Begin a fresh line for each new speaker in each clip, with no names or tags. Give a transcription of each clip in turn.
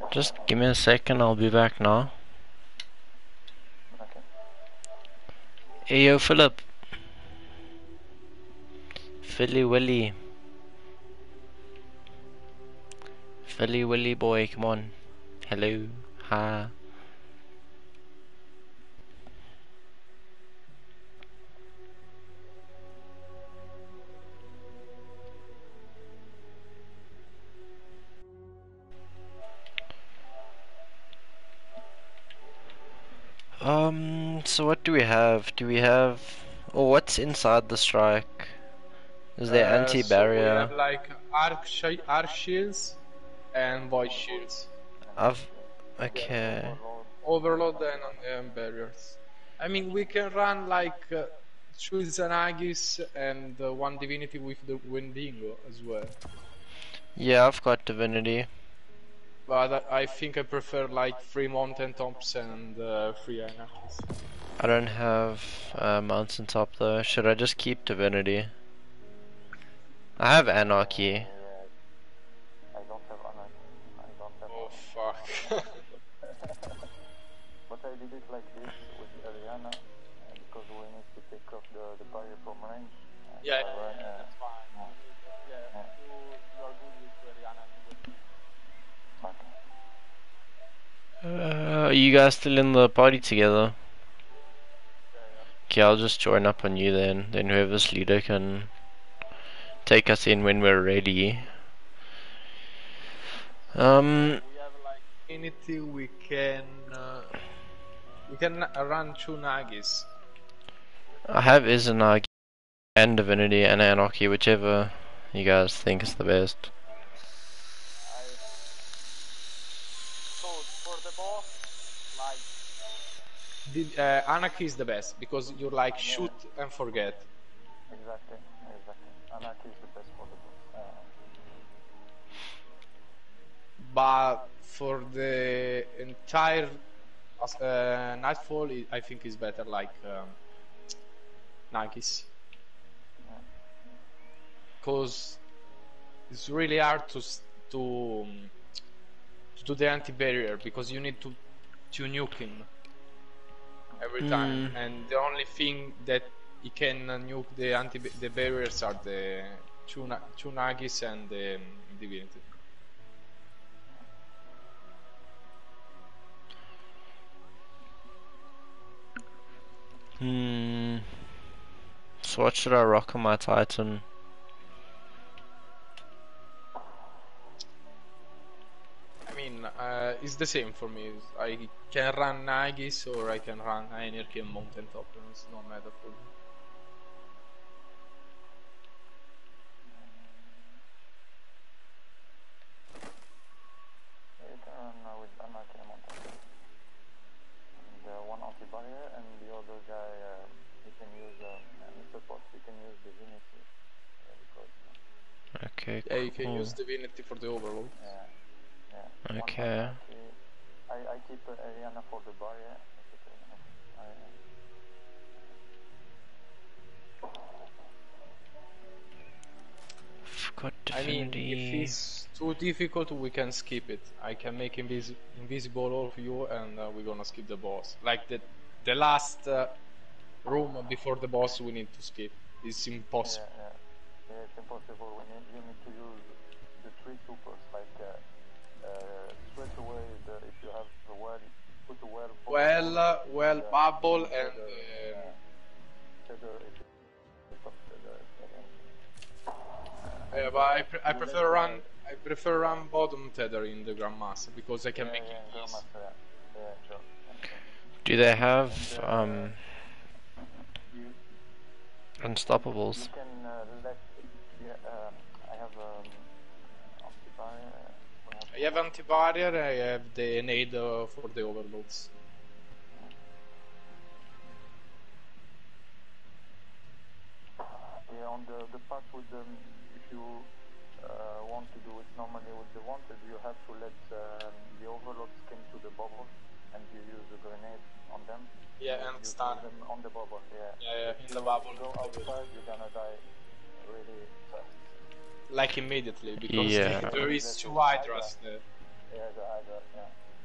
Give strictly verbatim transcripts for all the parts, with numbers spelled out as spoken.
Just give me a second, I'll be back now.
Okay.
Hey yo, Philip. Philly Willy. Philly Willy boy, come on. Hello. Hi. Um, so what do we have? Do we have... Oh, what's inside the strike? Is there
Uh, so we have
anti-barrier?
like arc, shi arc shields and void shields.
I've... Okay.
Overload and um, barriers. I mean, we can run like uh, two Zanagis and uh, one divinity with the Wendigo as well.
Yeah, I've got divinity.
But I think I prefer like three mountain tops and uh, three anarchies.
I don't have uh, mountain top though. Should I just keep divinity? I have anarchy.
I don't have anarchy. I don't have.
Oh fuck.
But I did it like this with Ariana uh, because we need to take off the, the barrier from range. Uh,
Yeah,
so, uh,
yeah, that's fine.
Yeah,
Yeah, you, you are good with Ariana and with
okay.
Uh, are you guys still in the party together? Okay, I'll just join up on you then. Then whoever's leader can take us in when we're ready. Um,
we have like Unity, we can uh, we can run two Nagis.
I have Izanagi and Divinity and Anarchy, whichever you guys think is the best.
So for the boss, like the, uh, Anarchy is the best because you like shoot and forget.
Exactly, exactly. Anarchy is the best for the boss. Uh,
But for the entire uh, Nightfall, I think is better like um, Nagis. Because it's really hard to to, um, to do the anti-barrier because you need to to nuke him every
Mm.
time, and the only thing that he can uh, nuke the anti the barriers are the two, na two Nagis and the um, divinity.
Hmm. So what should I rock on my Titan?
I mean, uh, it's the same for me. I can run Nagis or I can run Anarchy and Mountain Top. It's no matter for me.
you can run uh, with Anarchy and Mountain. And uh, one anti-barrier, and the other guy, uh, you can use, uh, Mister Potts, you can use Divinity. Uh, because, uh,
Okay,
Yeah, you can
cool.
use Divinity for the overload.
yeah, yeah.
Okay.
One Anarchy. I, I keep uh, Ariana for the barrier. I keep Ariana for the barrier.
I've got
I mean,
Divinity.
if it's too difficult, we can skip it. I can make invis invisible all of you, and uh, we're gonna skip the boss. Like the the last uh, room before the boss, we need to skip. It's impossible.
Yeah, yeah. Yeah, it's impossible. We need, you need to use the three supers, like uh, uh, straight away. The, if you have the well, put the well.
Well, uh, well,
and, uh,
bubble and.
tether,
Uh,
uh, tether, if you stop tether, uh,
yeah, but I, pre I prefer run. I prefer run bottom tether in the Grandmaster because I can
yeah,
make
yeah,
it easy.
Grandmaster, yeah, yeah, sure. Yeah.
Do they have
And, uh,
um
you,
unstoppables?
you can uh, let. Yeah, um, I have um, anti-barrier.
I have anti-barrier. I have the nade uh, for the overloads.
Yeah, on the, the part with the, if you uh, want to do it normally with the wanted, you have to let um, the overload skim to the bubble, and you use the grenade on them.
Yeah, and
you
stun
them on the bubble. Yeah.
Yeah, yeah, in
if
the
you
bubble.
Go outside, you're gonna die really fast.
Like immediately because
Yeah.
there is two Hydras there.
Yeah, the either, yeah.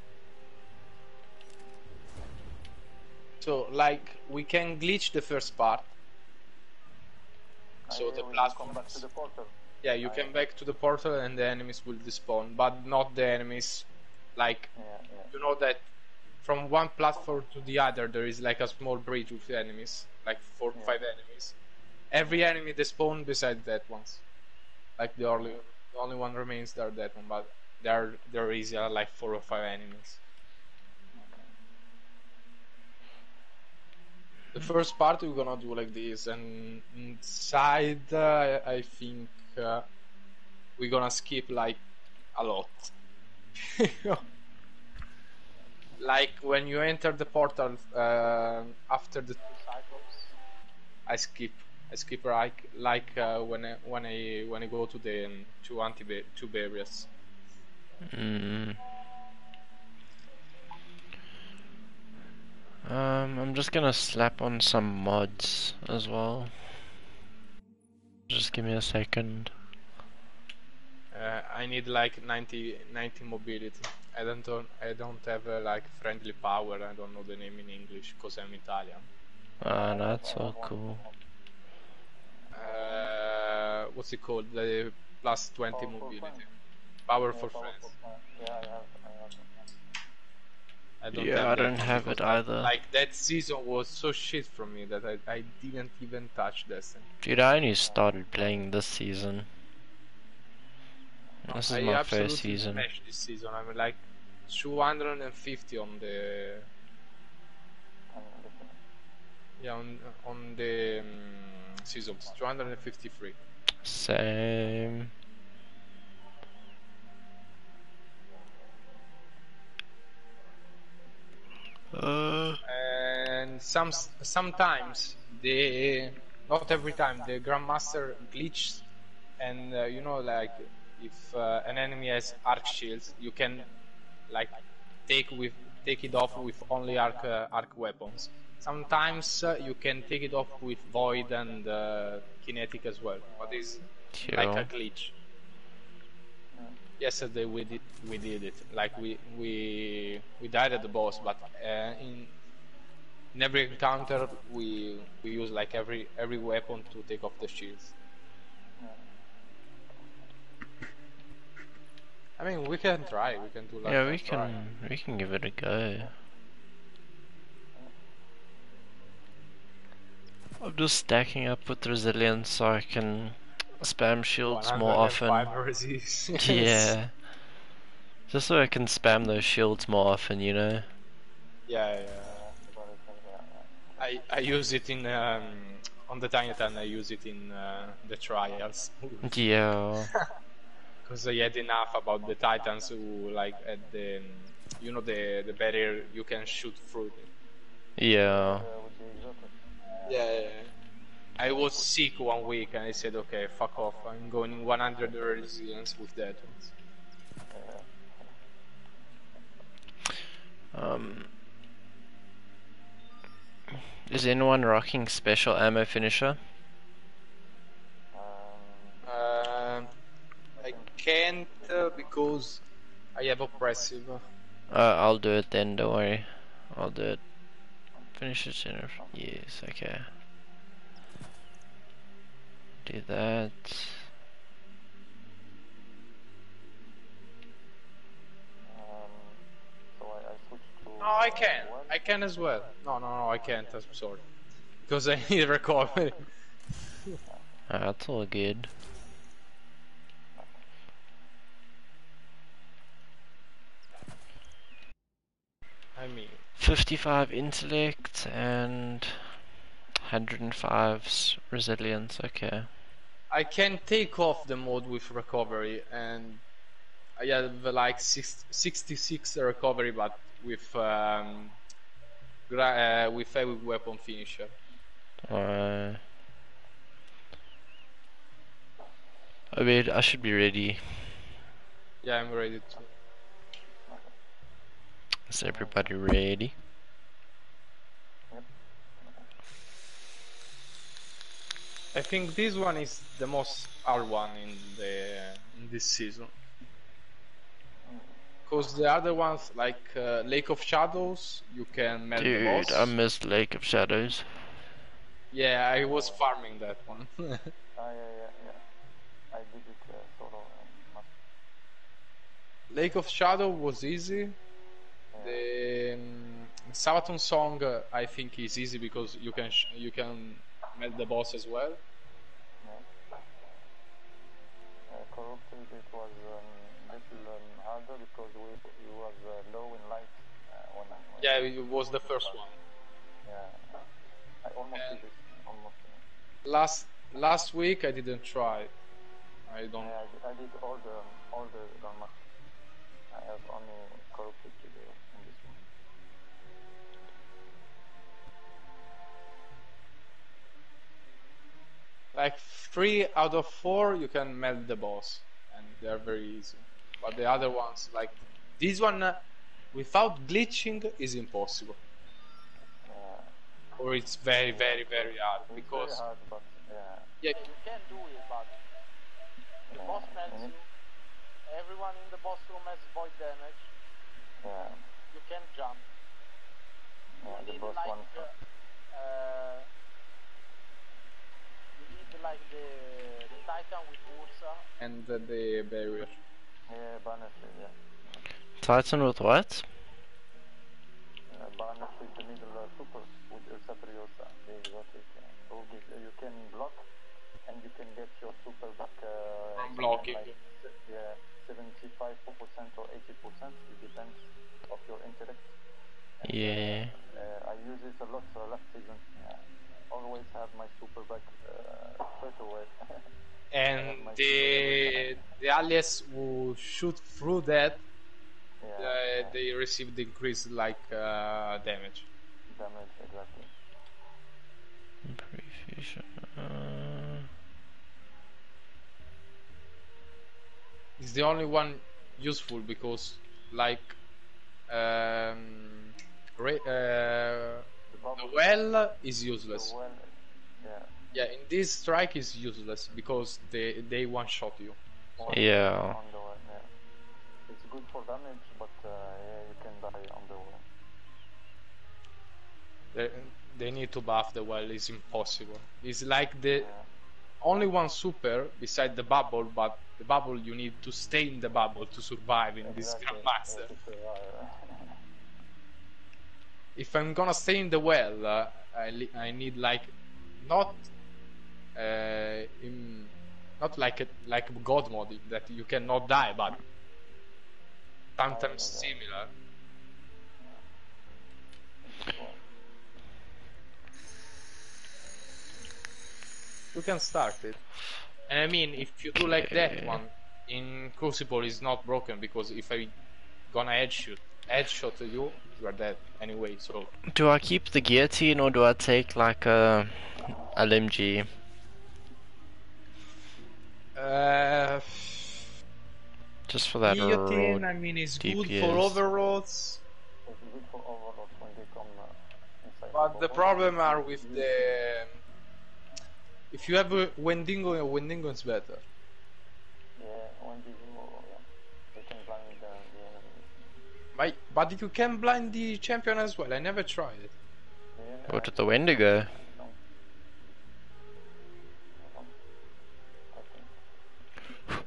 So like we can glitch the first part. So
I
the
will come back to
platforms.
the portal.
Yeah, you
I-
can back to the portal and the enemies will despawn, but not the enemies. Like
Yeah, yeah.
you know that from one platform to the other there is like a small bridge with enemies, like four
Yeah.
five enemies. Every enemy despawn beside that ones. Like the only the only one remains there that one, but there there is uh, like four or five enemies. The first part we're gonna do like this, and inside uh, I think uh, we're gonna skip like a lot. Like when you enter the portal uh, after the two cycles, I skip. I skip like like uh, when I, when I when I go to the um, two anti two barriers.
Mm. Um, I'm just gonna slap on some mods as well. Just give me a second.
Uh, I need like ninety, ninety mobility. I don't I don't have uh, like friendly power. I don't know the name in English because I'm Italian.
Ah, that's all cool.
Uh, what's it called? The plus twenty
Powerful
mobility.
friend.
Powerful
Yeah,
friends.
powerful friend. Yeah, I have, I have.
I don't
Yeah,
have
I
that
don't
one
have
because
it
I-
either.
like that season was so shit for me that I, I didn't even touch Destiny.
Dude, I only started playing this season. This is
I
my
absolutely
first season.
smashed this season. I'm like two hundred fifty on the
And listen,
yeah on on the um, seasons. two hundred fifty-three.
Same. Uh,
And some sometimes the not every time the Grandmaster glitches, and uh, you know like if uh, an enemy has arc shields, you can like take with take it off with only arc uh, arc weapons. Sometimes uh, you can take it off with void and uh, kinetic as well, but it's like a
chill.
glitch. Yesterday we did we did it like we we we died at the boss, but uh, in in every encounter we we use like every every weapon to take off the shields. I mean we can try, we can do like
Yeah,
a
we
try.
can we can give it a go. I'm just stacking up with resilience so I can spam shields more often.
one hundred five resist.
Yeah. Just so I can spam those shields more often, you know?
Yeah, yeah.
yeah, yeah, yeah.
I I use it in um, on the Titan. I use it in uh, the trials
Yeah.
because I had enough about the Titans who like at the um, you know the the barrier you can shoot through.
Yeah.
Uh, with the exotic.
Yeah, yeah, yeah. I was sick one week and I said, okay, fuck off. I'm going one hundred resilience with that ones.
Um. Is anyone rocking special ammo finisher?
Um,
Um, I can't uh, because I have oppressive.
Uh, I'll do it then, don't worry. I'll do it. Finish it sooner. Yes, okay. Do that.
um, so I, I switched to.
No, I
uh,
can.
web.
I can as well. No, no, no, I can't. I'm sorry. Because I need recovery.
Ah, that's all good.
I mean,
fifty-five intellect and one hundred five resilience, okay.
I can take off the mode with recovery, and I have like six, sixty-six recovery, but with um, gra- uh, with heavy weapon finisher.
Uh, I mean, I should be ready.
Yeah, I'm ready to.
Is everybody ready?
I think this one is the most hard one in the in this season. Because the other ones, like uh, Lake of Shadows, you can melt the
Dude,
boss.
I missed Lake of Shadows.
Yeah, I was farming that one.
Ah, yeah, yeah, yeah. I did it uh, solo. Um, not-
Lake of Shadow was easy.
yeah.
The um, Sabaton Song, uh, I think, is easy because you can sh you can melt the boss as well.
Yeah. Uh, corrupted, it was um, little um, harder because we we was uh, low in life uh, when I when
Yeah, it was the first one.
yeah. I almost
And
did it. Almost. Uh,
last last week I didn't try. I don't.
yeah, I did, I did all the all the Grandmaster. I have only corrupted to do in this one.
Like three out of four, you can melt the boss, and they're very easy. But the other ones, like this one, uh, without glitching, is impossible.
Yeah.
Or it's very, very, very hard
It's very
because
hard, but yeah.
yeah,
Yeah, you can do it, but the
Yeah,
boss melts
and
you. Everyone in the boss room has void damage.
Yeah.
You can jump.
Yeah,
You
the
need
boss
like
one.
uh, uh, you need like the the Titan with Ursa.
and uh, the barrier.
Yeah, Banished, yeah.
Titan with what?
Uh, Banished with the middle uh, super with Ursa Furiosa, the exotic. Uh, so give, uh, you can block and you can get your super back uh,
From
something
blocking.
Like, se- yeah, seventy-five percent or eighty percent, it depends of your intellect. And,
Yeah.
Uh, uh, I use it a lot uh, last season. Yeah. Always have my super back uh, straight away.
And
my
the the allies who shoot through that,
yeah,
uh,
yeah.
they receive the increased like uh, damage.
Damage, exactly.
Prefusion. Uh,
It's the only one useful because like um, ra- uh,
The
the
bubble,
well is
the
useless.
well, yeah.
Yeah, in this strike is useless because they they one shot you.
Well,
Yeah.
On the well, yeah. It's good for damage, but uh, yeah, you can die on the well.
They, they need to buff the well. It's impossible. It's like the
Yeah.
only one super beside the bubble, but the bubble you need to stay in the bubble to survive in this
Exactly.
Grandmaster.
Yeah, to survive.
If I'm gonna stay in the well, uh, I, li- I need like not uh, in not like a, like God mode that you cannot die, but sometimes similar. You can start it. And I mean, if you do like that
Okay.
one in Crucible, is not broken because if I gonna headshot headshot you, you are dead anyway. So
Do I keep the guillotine or do I take like a L M G?
uh,
Just for that
guillotine,
raw
I mean, is
D
good
P S.
for overloads,
It's good for overlords when they come uh, inside.
but the
bubble.
problem are with the if you have a Wendigo, a Wendigo is better.
Yeah, when you do, yeah, they can blind the, the enemy.
My, but you can blind the champion as well. I never tried it.
Yeah,
Or to the Wendigo?
no. I think.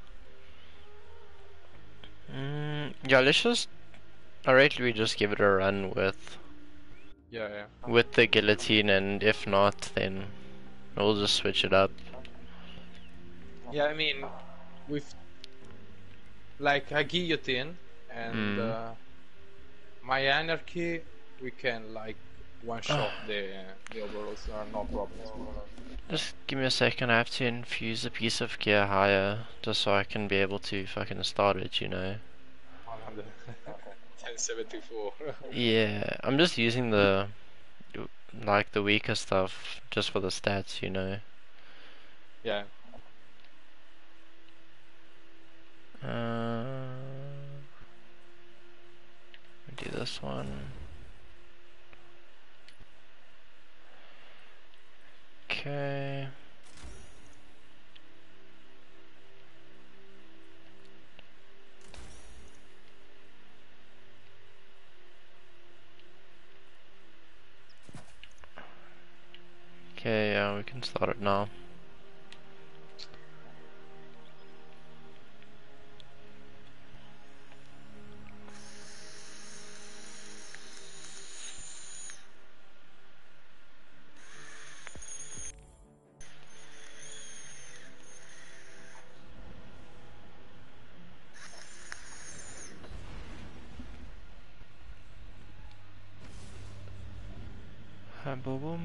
Mm, yeah, let's just. I rate we just give it a run with
Yeah, yeah.
with the guillotine, and if not, then we'll just switch it up.
Yeah, I mean, with like a guillotine and
Mm.
uh, my anarchy, we can like one shot the the overlords. Are no problems.
Just give me a second. I have to infuse a piece of gear higher just so I can be able to fucking start it. You know.
ten seventy-four.
Yeah, I'm just using the like the weaker stuff just for the stats. You know.
Yeah.
Uh, do this one. Okay. Okay, yeah, we can start it now. Ha, boom, boom.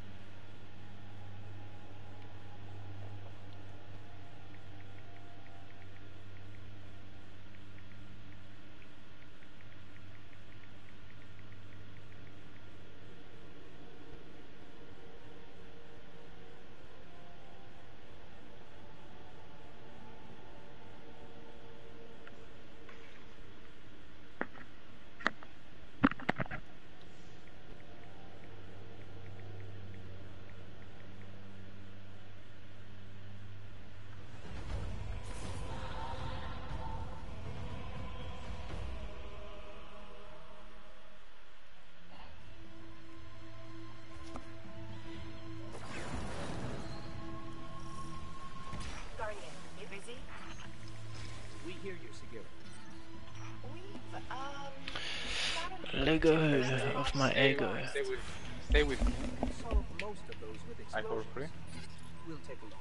Guardian, you busy?
We hear you, Segura.
We've, um... got an
Let go
interesting
of my
Stay,
ego.
stay with, stay with me.
Solve most of those with
I for
explosions.
free.
We'll take a look.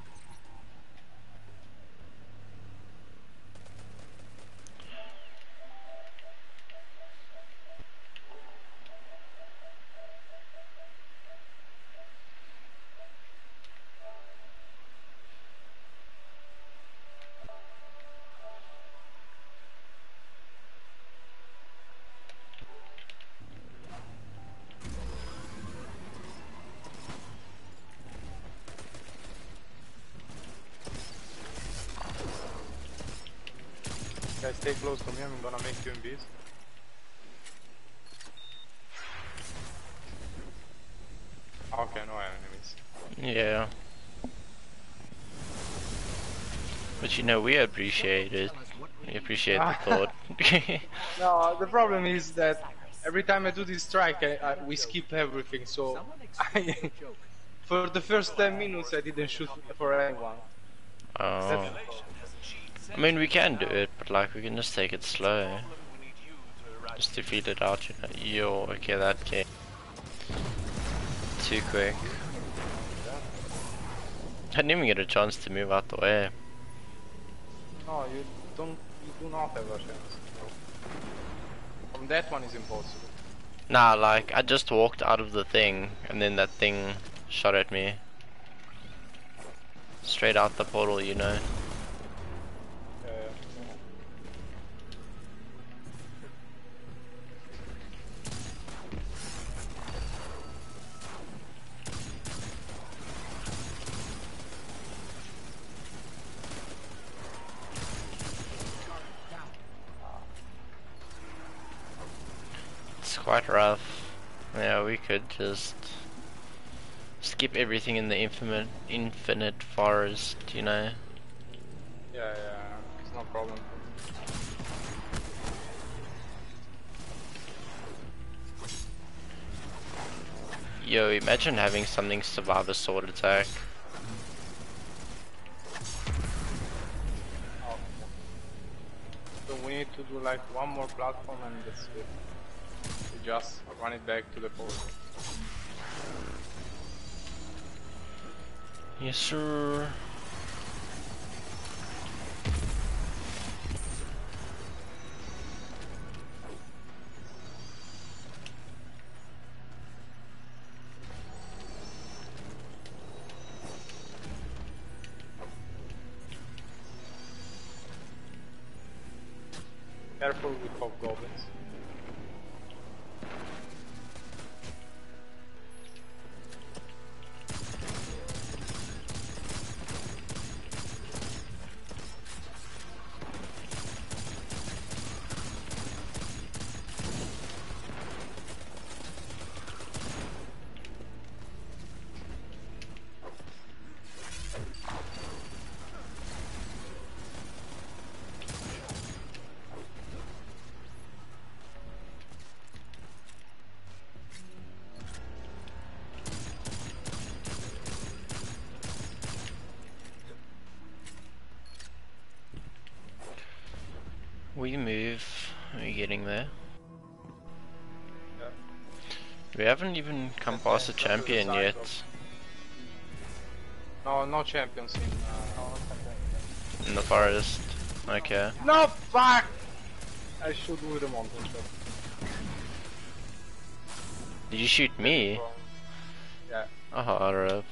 Guys, stay close to me. I'm gonna make you invis. Okay, no enemies.
Yeah. But you know, we appreciate it.
Tell us what we
We
need.
appreciate the thought.
No, the problem is that every time I do this strike, I, I, we skip everything. So,
Someone explain
I,
your joke.
for the first ten minutes, I didn't shoot for anyone.
Oh. I mean, we can do it, but like, we can just take it slow. Just to feed it out, you know. Yo, okay, that came too quick. I didn't even get a chance to move out the way.
No, you don't. You do not have a chance. No. From that one is impossible.
Nah, like, I just walked out of the thing, and then that thing shot at me. Straight out the portal, you know.
Uh,
It's quite rough. Yeah, we could just skip everything in the infinite, infinite forest, you know.
yeah, yeah, it's no problem.
Yo, imagine having something survive a sword attack.
Oh. So we need to do like one more platform and that's it. We just run it back to the port.
Yes, sir.
Careful with hobgoblins.
We move. We're getting there.
Yeah.
We haven't even come
Let's
past the
go to the
champion
side
yet.
of- No, no champions in. Uh...
In the forest. Okay.
No, fuck! I should do the mountain shot.
Did you shoot me?
Yeah,
Oh, rip.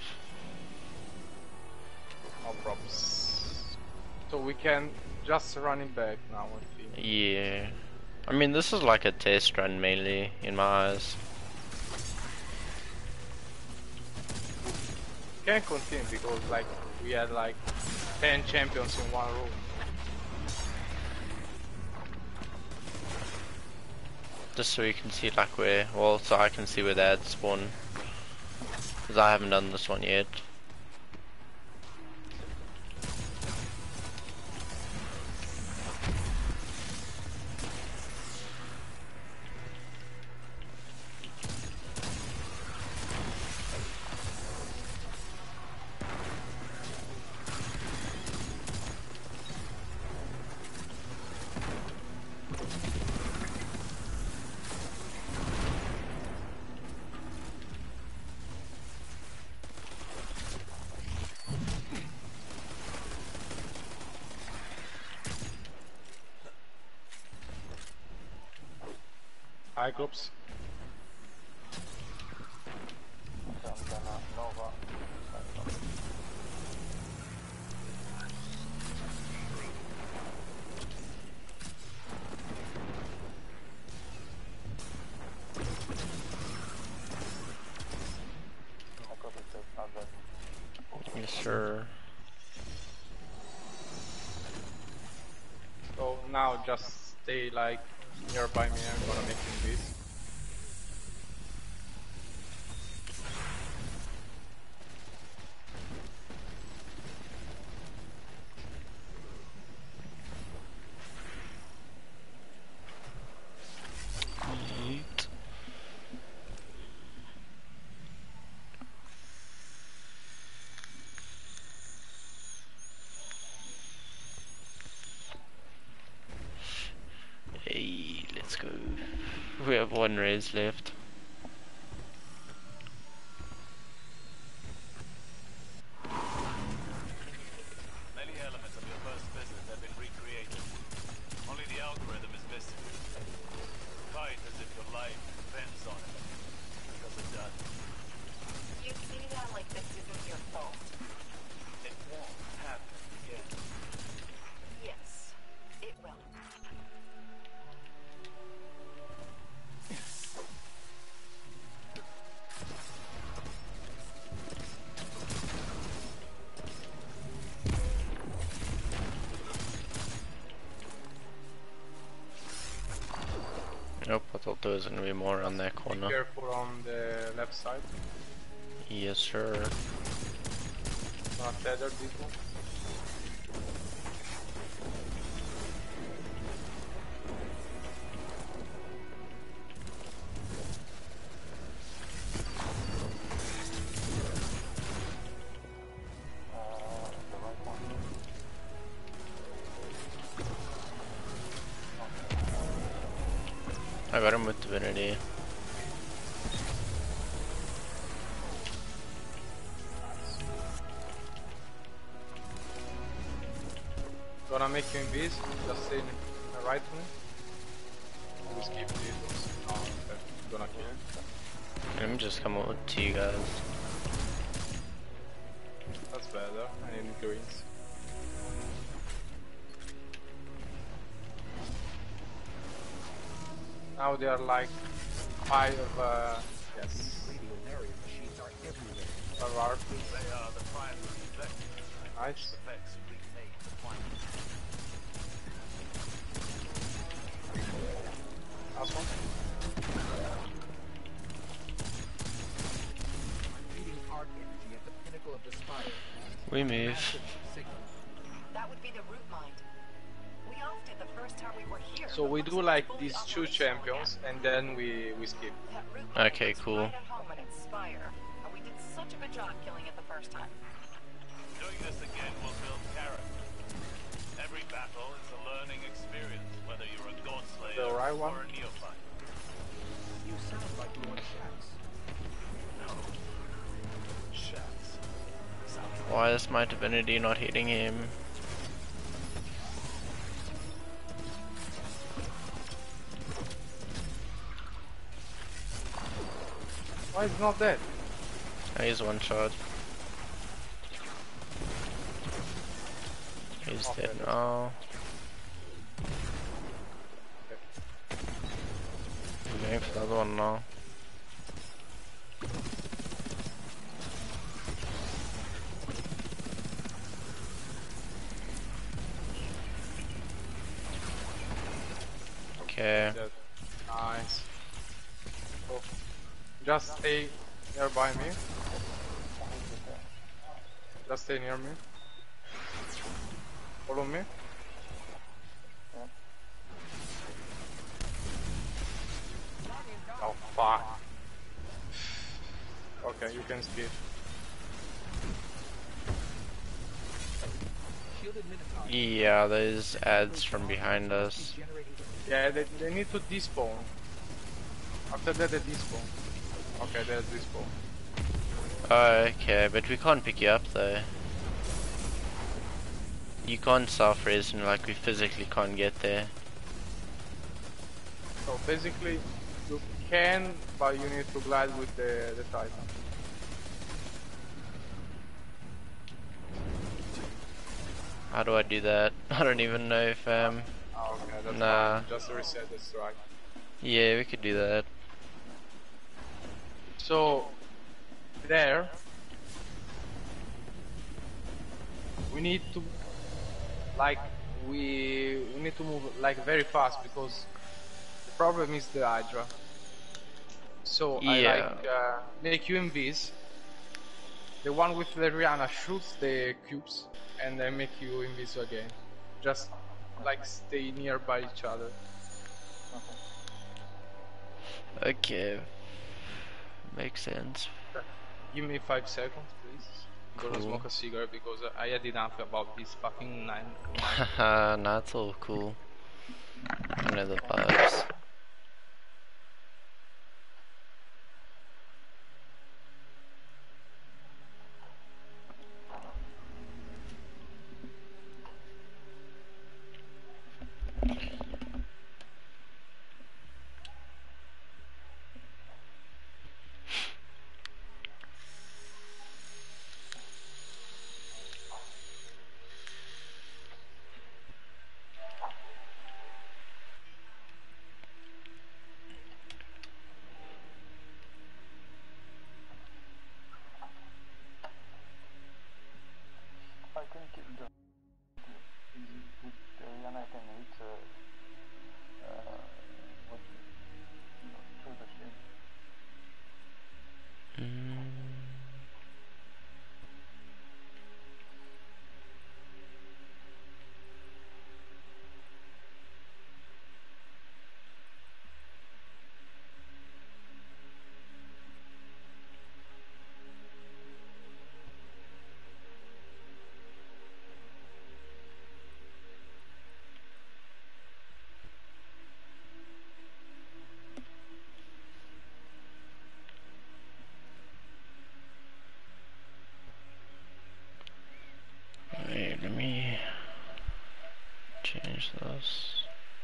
no props. So we can just run it back now, I think.
Yeah. I mean, this is like a test run mainly, in my eyes.
We can continue because like we had like ten champions in one room.
Just so you can see like where, well, so I can see where they had spawn. Because I haven't done this one yet.
Hi, groups.
So I'm gonna Nova. I copy, so it's not bad.
Yes, sir.
So now just stay like nearby me. I'm gonna make him this.
Yeet. Hey, let's go. We have one raise left.
Many elements of your first business have been recreated. Only the algorithm is missing. Fight as if your life depends on it. Because it does.
You see that like this isn't your fault.
It won't happen again.
Yes, it will.
Nope, I thought there was gonna be more on that corner.
Careful on the left side.
Yes, sir.
Gonna tether this one.
Uh, the right one.
I got him with Divinity.
Gonna make you invis. Just stay in the right one. We skip this. No, okay. Gonna kill.
Let me just come over to you guys.
That's better. I need greens. Now they are like five. Uh, yes.
Radio machines are everywhere.
Five R P.
They are the primary vectors.
Nice.
Effects remake the planet.
Last one.
I'm reading arc energy at the pinnacle of the spire.
We move.
Massive signal.
That would be the root mind. We offed it the first time we were here.
So
but
we
looks
do
it's
like
fully
these two
operational
champions,
again.
and then we we skip.
That root mind
Okay,
was
cool.
right at home in its spire, and we did such a good job killing it the first time.
Doing this again will build character. Every battle is a learning experience, whether you're a god slayer
The right one?
or a neophyte.
You sound like you want Shax.
Shats. Sounds like
Why is my divinity not hitting him?
Why is not dead?
Oh, he's one shot. He's
Okay,
dead
that's-
now. I'm going for the other one now. Okay.
Dead. Nice. So, just stay nearby me. Just stay near me. Follow me. Oh fuck. Okay, you can skip.
Shielded Minotaur.
Yeah, there's ads from behind us.
Generating
Yeah, they, they need to despawn. After that they despawn. Okay, there's despawn.
Oh, okay, but we can't pick you up though. You can't self-raise and like we physically can't get there.
So basically, you can, but you need to glide with the, the Titan.
How do I do that? I don't even know if um.
Oh, okay, that's
Nah.
fine. Just reset the strike.
Yeah, we could do that.
So, there, we need to, like, we, we need to move, like, very fast, because the problem is the Hydra. So, I,
Yeah.
like, uh, make you invis. The one with the Rihanna shoots the cubes, and then make you invis again. Just, like, stay nearby each other.
Okay. Makes sense.
Give me five seconds, please. I'm gonna
Cool.
smoke a cigarette because I had enough about this fucking nine.
Haha, nah, it's all cool. I know the vibes.
I can keep the with the Rihanna I can hit uh, uh, what you know, through the shield.
Mm. Wait, let me change this.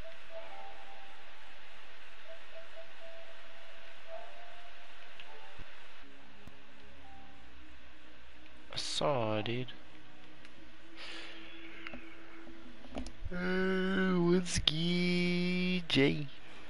I saw, dude. Uh, whiskey J.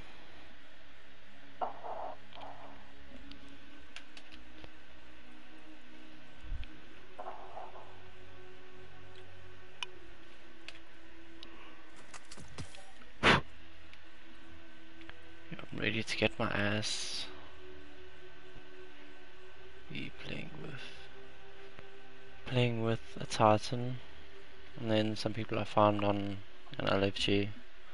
I'm ready to get my ass. Be playing with playing with a Titan, and then some people I found on an L F G.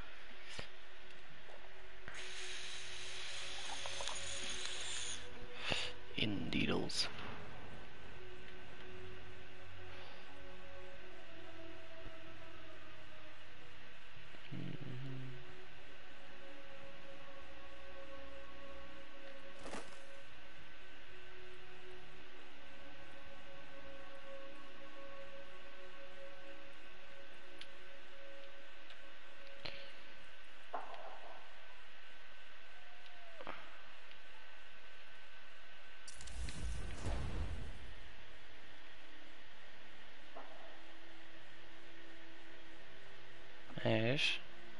Indeedles. fine-ish.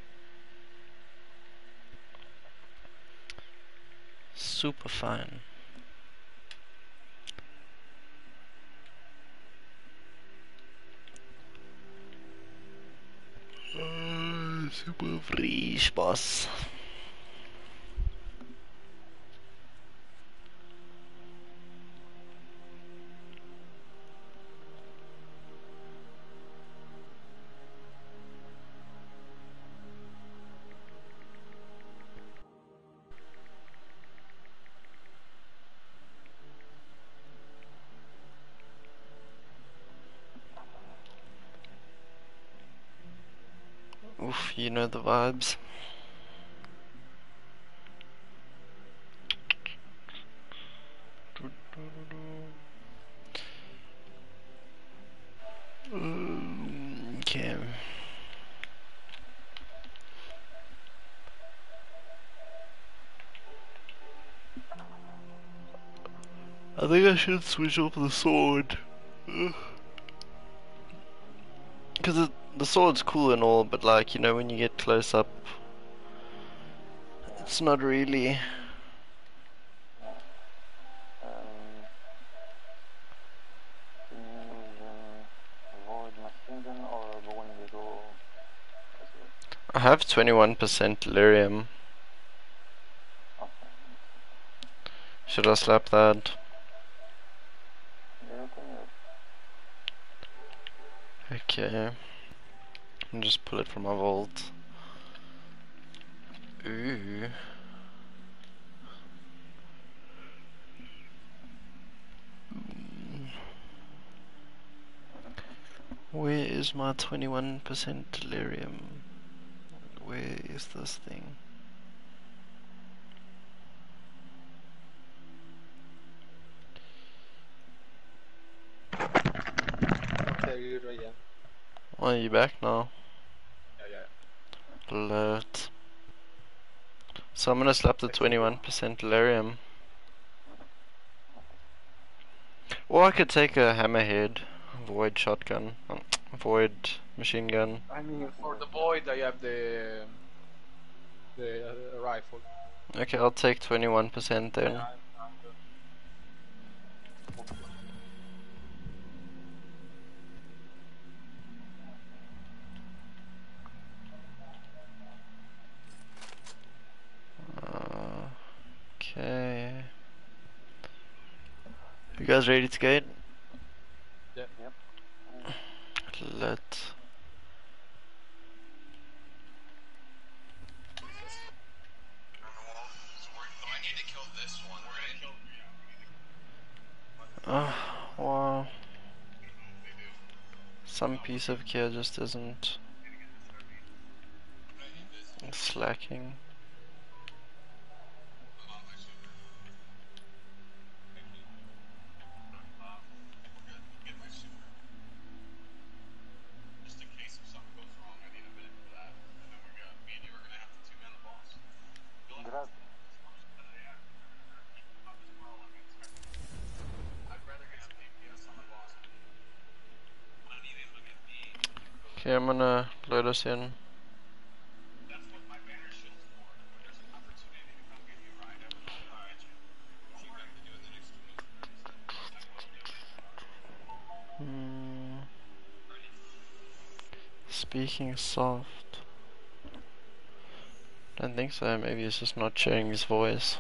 Super fine. Uh, super frisch, boss. Oof, you know the vibes. Okay. I think I should switch off the sword. Because the sword's cool and all, but like, you know, when you get close up, it's not really.
Um, can you use um, Void machine gun or the one you go?
I have twenty-one percent delirium.
Okay.
Should I slap that?
Yeah, can you?
Okay. And just pull it from my vault. Ooh. Where is my twenty-one percent delirium? Where is this thing?
Okay, you're again.
Oh, are you back now?
Yeah, yeah.
Alert. So I'm gonna slap the twenty-one percent delirium. Or I could take a hammerhead, void shotgun, um, void machine gun.
I mean, for the void, I have the the uh, rifle.
Okay, I'll take twenty-one percent then.
Yeah, I'm, I'm good.
Uh, okay. You guys ready to skate?
Yeah.
Yep.
Let. Oh, wow. Some piece of gear just isn't slacking.
Grab.
Okay, I'm gonna load us in. Hmm. Speaking soft. Don't think so, maybe it's just not sharing his voice.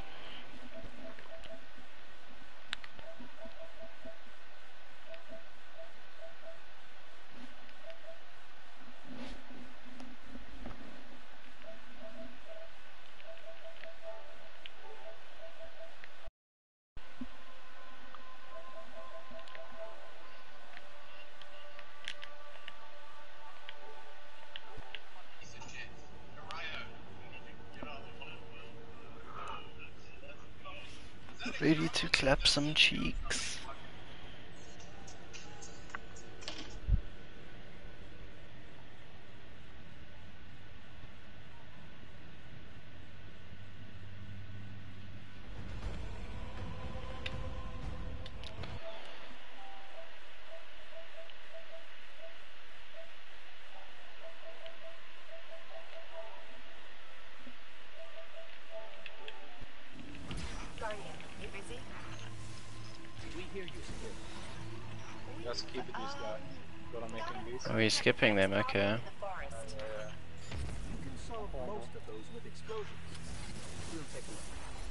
Ready to clap some cheeks.
these guys. Gonna make them beast.
Are we skipping them? Okay.
In the forest.
Yeah, yeah.
You can solve most of those with explosions. We'll take a look.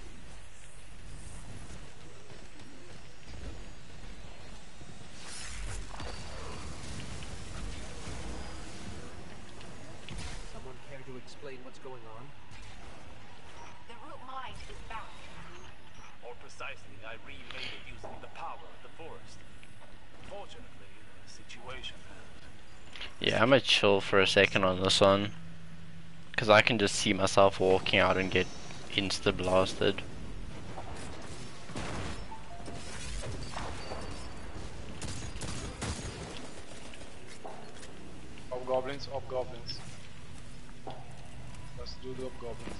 Someone care to explain what's going on?
The root mind is back.
More precisely, I remade it using the power of the forest. Fortunately, the situation had
Yeah, I'm gonna chill for a second on this one. Because I can just see myself walking out and get insta blasted.
Hobgoblins, hobgoblins. Let's do the hobgoblins.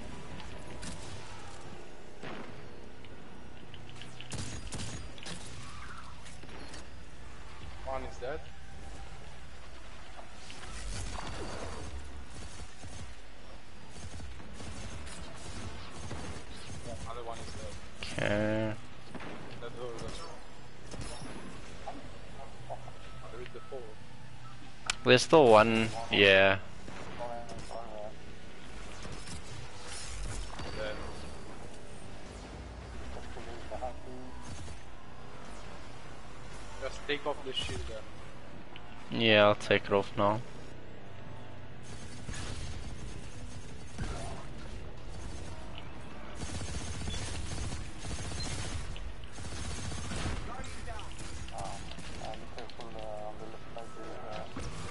One is dead. Yeah, another one is dead.
Okay.
Let's go, let's go. Oh, there is the four.
There's still one, yeah.
Dead. Just take off the shield then.
Yeah, I'll take it off now.
Uh, be careful uh, on the left side there.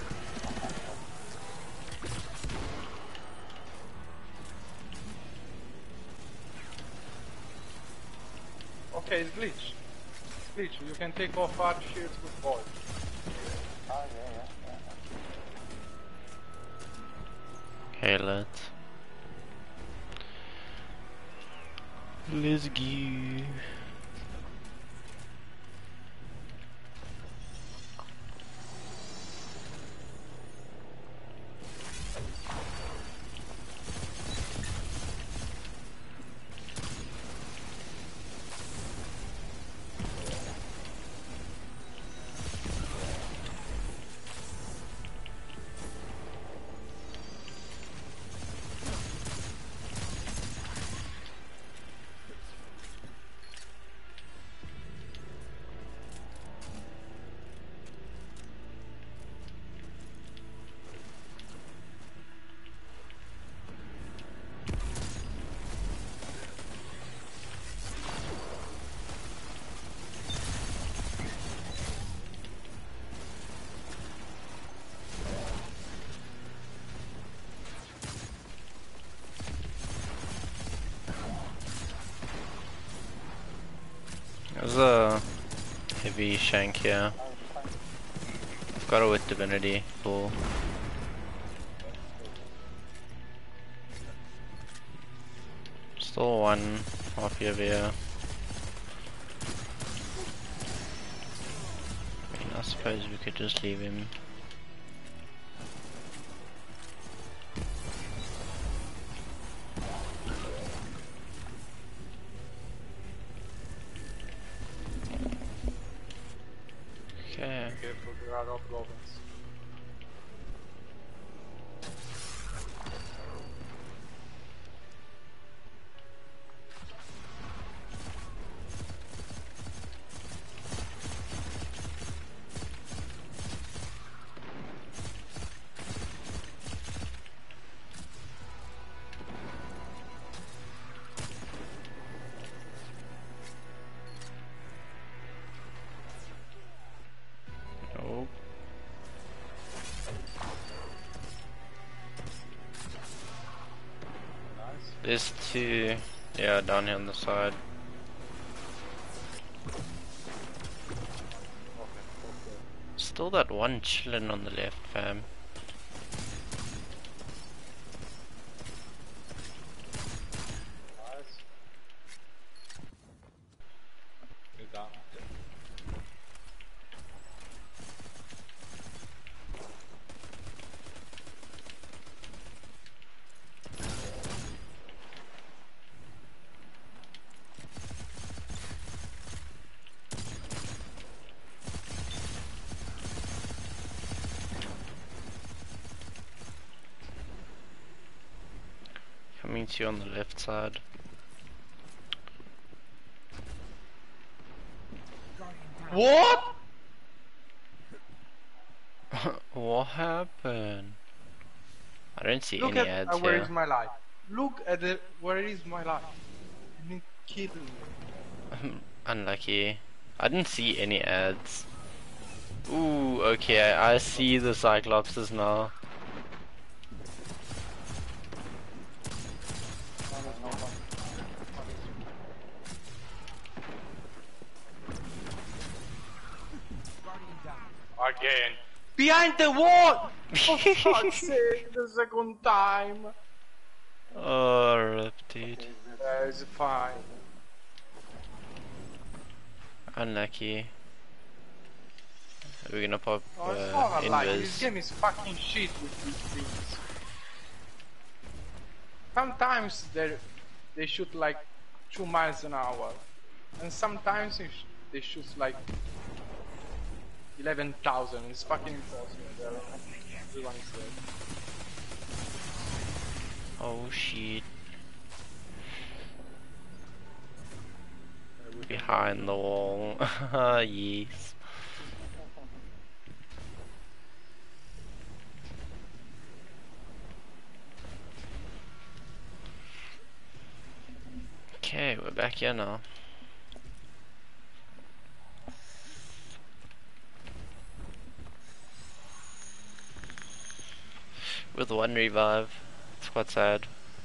Uh,
Okay, it's glitch. It's glitch. You can take off our shields with void.
ah, yeah, yeah, yeah.
Okay, let's. Let's go. There's a heavy shank here. Got it with divinity. Cool. Still one off here via. I mean, I suppose we could just leave him. Okay.
Careful, there are hobgoblins.
Oh.
Nice.
There's two, yeah, down here on the side.
Okay, okay.
Still that one chilling on the left, fam.
Nice. You're down.
coming to you on the left side.
What?
What happened? I don't see
Look
any
at
ads
uh, where
here.
is my life. Look at the where is my life. You need to kill me.
Unlucky. I didn't see any ads. Ooh, okay, I see the Cyclopses now.
Again. Behind the wall! For fuck's sake, the second time.
Oh, rip, dude.
Uh, it's fine.
Unlucky. We're gonna pop
Oh, it's
uh,
not like this
invis.
game is fucking shit with these things. Sometimes they they shoot like two miles an hour, and sometimes they, sh they shoot like eleven thousand. It's fucking impossible. Everyone is dead.
Oh shit. Behind the wall. Yes. Okay, we're back here now. With one revive. It's quite sad.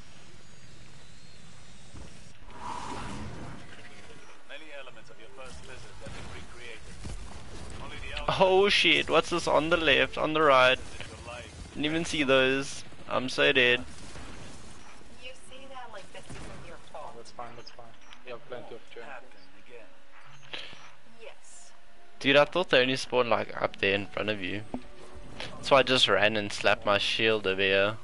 Many elements of your first visit have been recreated. Only the outer
Oh shit, what's this on the left, on the right?
is your life.
Didn't even see those. I'm so dead.
You say that like this isn't your fault.
That's fine. That's fine. We have plenty of chances.
Happened again.
Yes.
Dude, I thought they only spawned like up there in front of you. So I just ran and slapped my shield over here.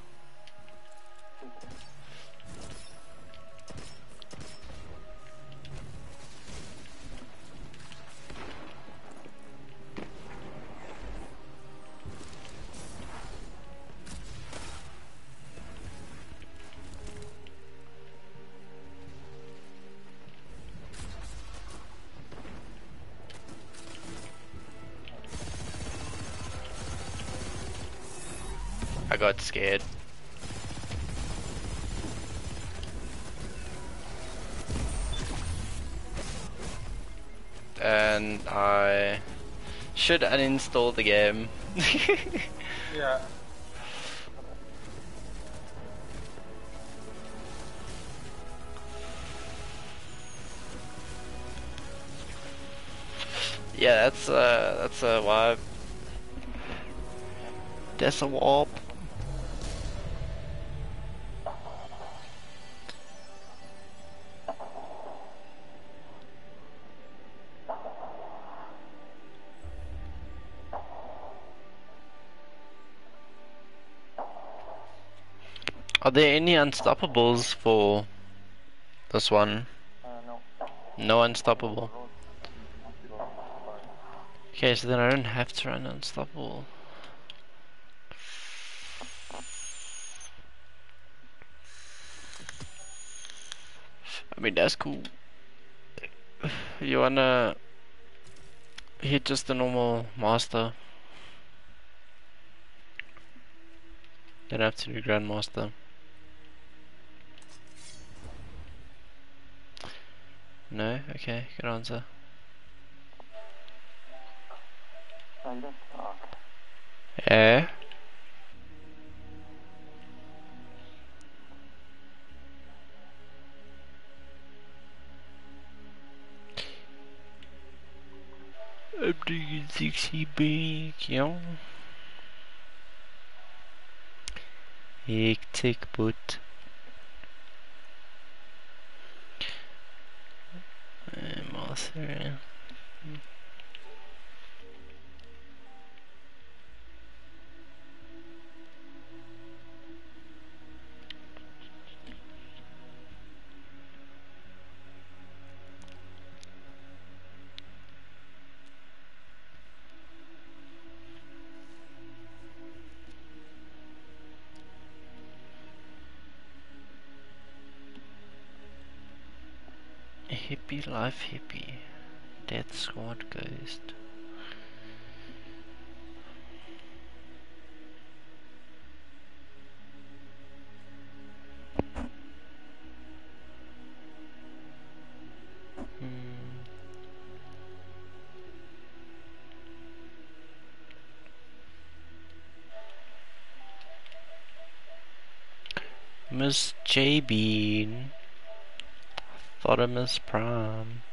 I got scared. And I should uninstall the game.
Yeah.
Yeah, that's uh that's a wipe. That's a warp. Are there any unstoppables for this one?
Uh, no.
No unstoppable.
Road. Go. Sorry.
Okay, so then I don't have to run unstoppable. I mean, that's cool. You wanna hit just the normal master? Don't have to do grandmaster. No? Okay, good answer.
And then, ah,
Yeah. I'm doing sexy big, yeah. Hectic boot. Master. Hippie life, hippie. Death Squad Ghost. Miss J Bean. Thought I missed Prime.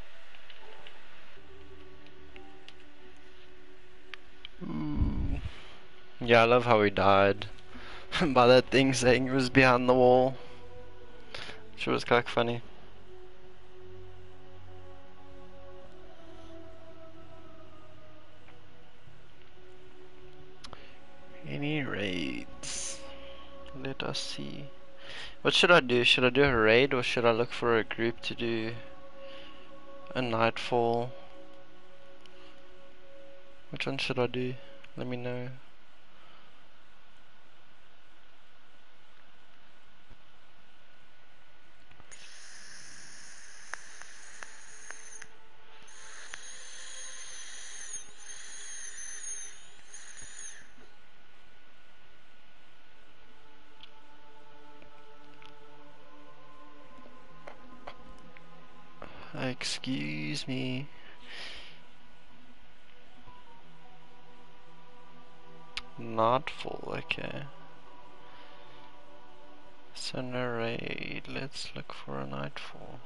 Ooh. Yeah, I love how he died. By that thing saying he was behind the wall. Which was kind of funny. Any raids? Let us see. What should I do? Should I do a raid or should I look for a group to do a nightfall? Which one should I do? Let me know. Excuse me. Nightfall, okay. So no raid, let's look for a nightfall.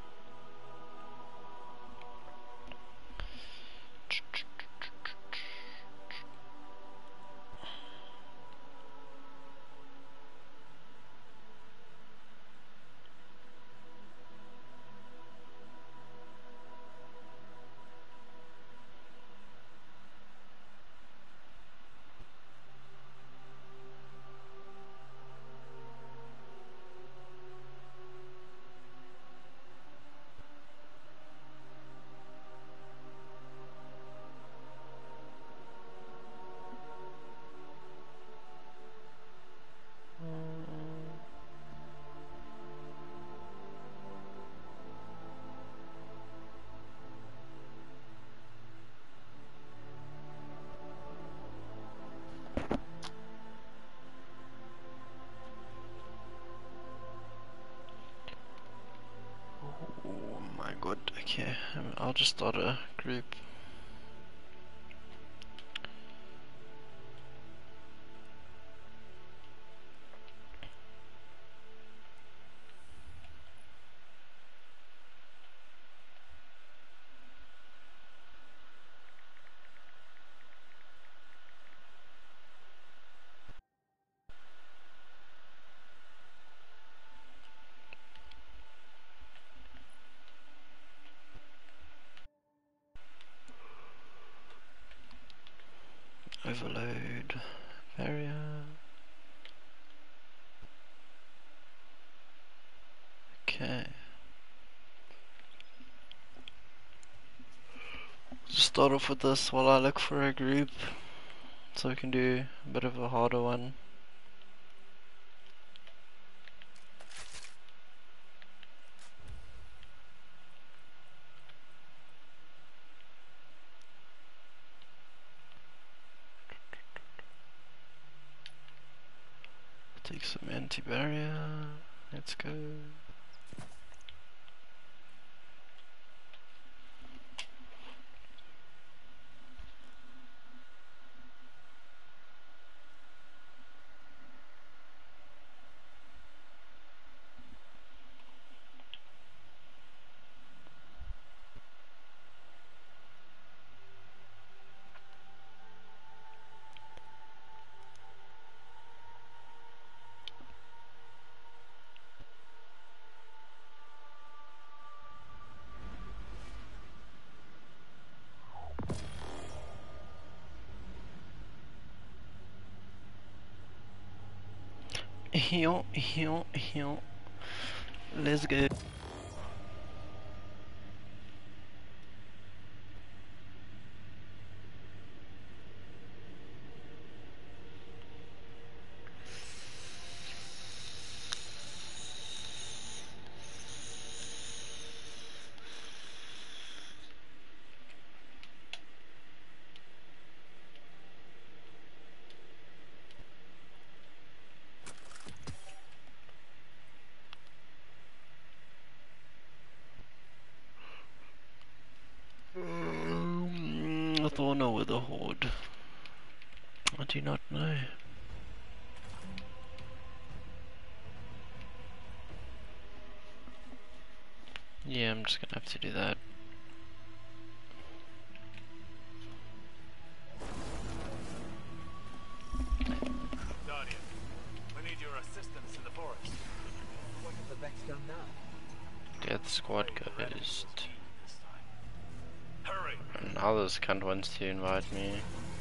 Oh my god, okay, um, I'll just start a group. Overload barrier. Okay. Just start off with this while I look for a group so we can do a bit of a harder one. Take some anti-barrier. Let's go. Heel, heel, heel. Let's go. Drone or with a horde? I do not know. Yeah, I'm just gonna have to do that.
Guardian, we need your assistance in the forest.
What have the Vex done now?
Death Squad
This
Ghost.
time. Hurry!
And now this cunt wants to invite me.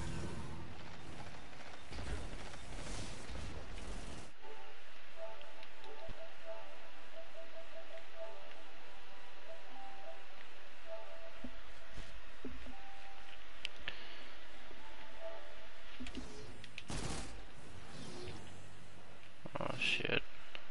Oh shit.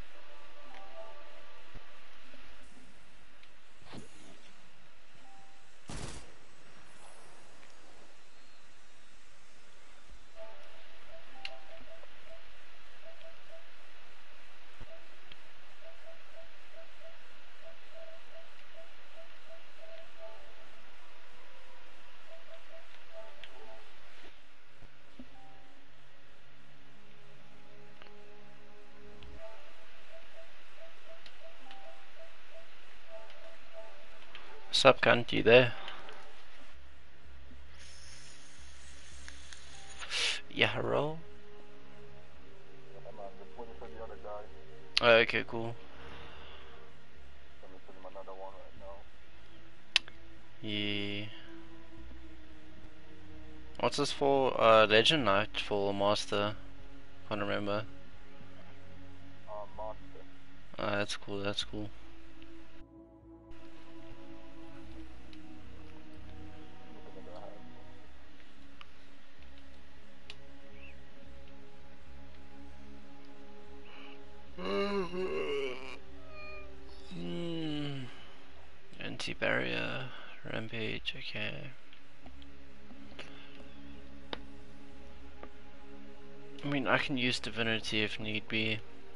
What's up, cunt? You there? Yeah, hello?
Yeah, man, just waiting for the other guy.
Oh, okay, cool.
Let me send him another one right now.
Yeah. What's this for? Uh, Legend Knight for Master? Can't remember.
Um, Master.
Ah, that's cool, that's cool.
Look at the guy.
Hmm. Anti-barrier, rampage, okay. I mean, I can use divinity if need be.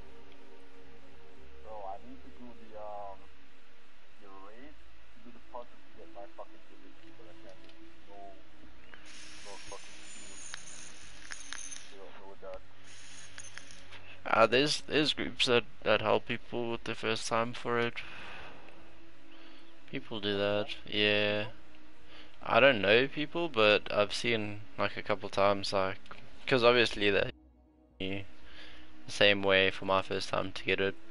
So I need to do the um the raid to do the puzzle to get my fucking division, but I can't do no no fucking shield. You don't know that.
Uh, there's there's groups that that help people with the first time for it. People do that, yeah. I don't know people, but I've seen like a couple times, like, because obviously they the same way for my first time to get it.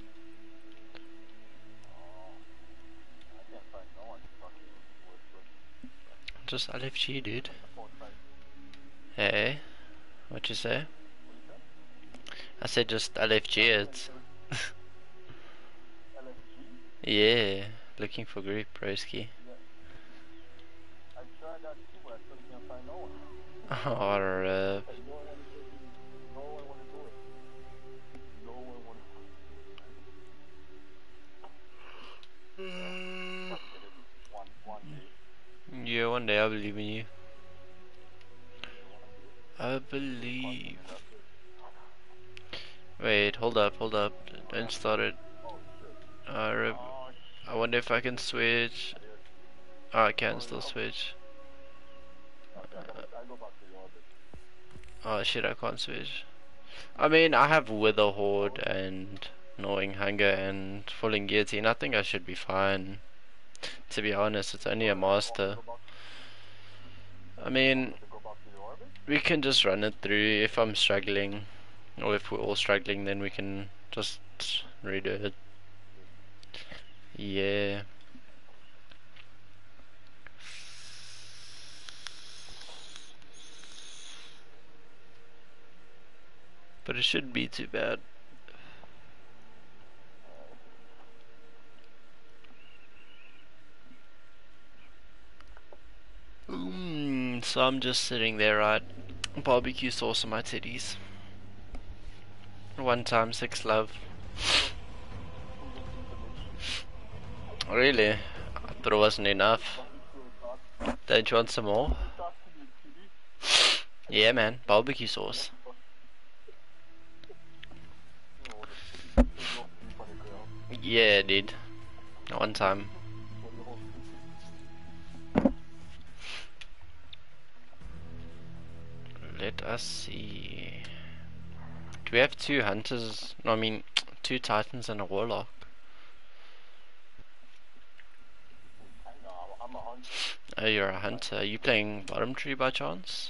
I can't find no one to fucking work with.
Just L F G, dude.
I won't find
Hey, what you say?
what is that?
I said just L F G it.
L F G?
Yeah, looking for group, broski.
I tried that too, I still can't find no one.
Oh, uh,
Like, no one wanna do it. No one wanna do it. No one wanna do it. One, one day.
yeah, one day I believe in you. I believe. Wait, hold up, hold up. Don't start it. Uh, re- I wonder if I can switch. Oh, I can still switch.
I go back to the orbit.
Oh shit, I can't switch. I mean, I have Wither Horde and Gnawing Hunger and Falling Guillotine. I think I should be fine. To be honest, it's only a master. I mean,
To go back to the orbit?
we can just run it through if I'm struggling. Or if we're all struggling, then we can just redo it. Yeah. But it shouldn't be too bad. Mm, so I'm just sitting there, right? Barbecue sauce on my titties. One time six love. Really? I thought it wasn't enough. Don't you want some more? Yeah, man. Barbecue sauce. Yeah, dude. One time. let us see. Do we have two hunters? No, I mean, two titans and a warlock.
I know, I'm, I'm a hunter.
Oh, you're a hunter. Are you playing bottom tree by chance?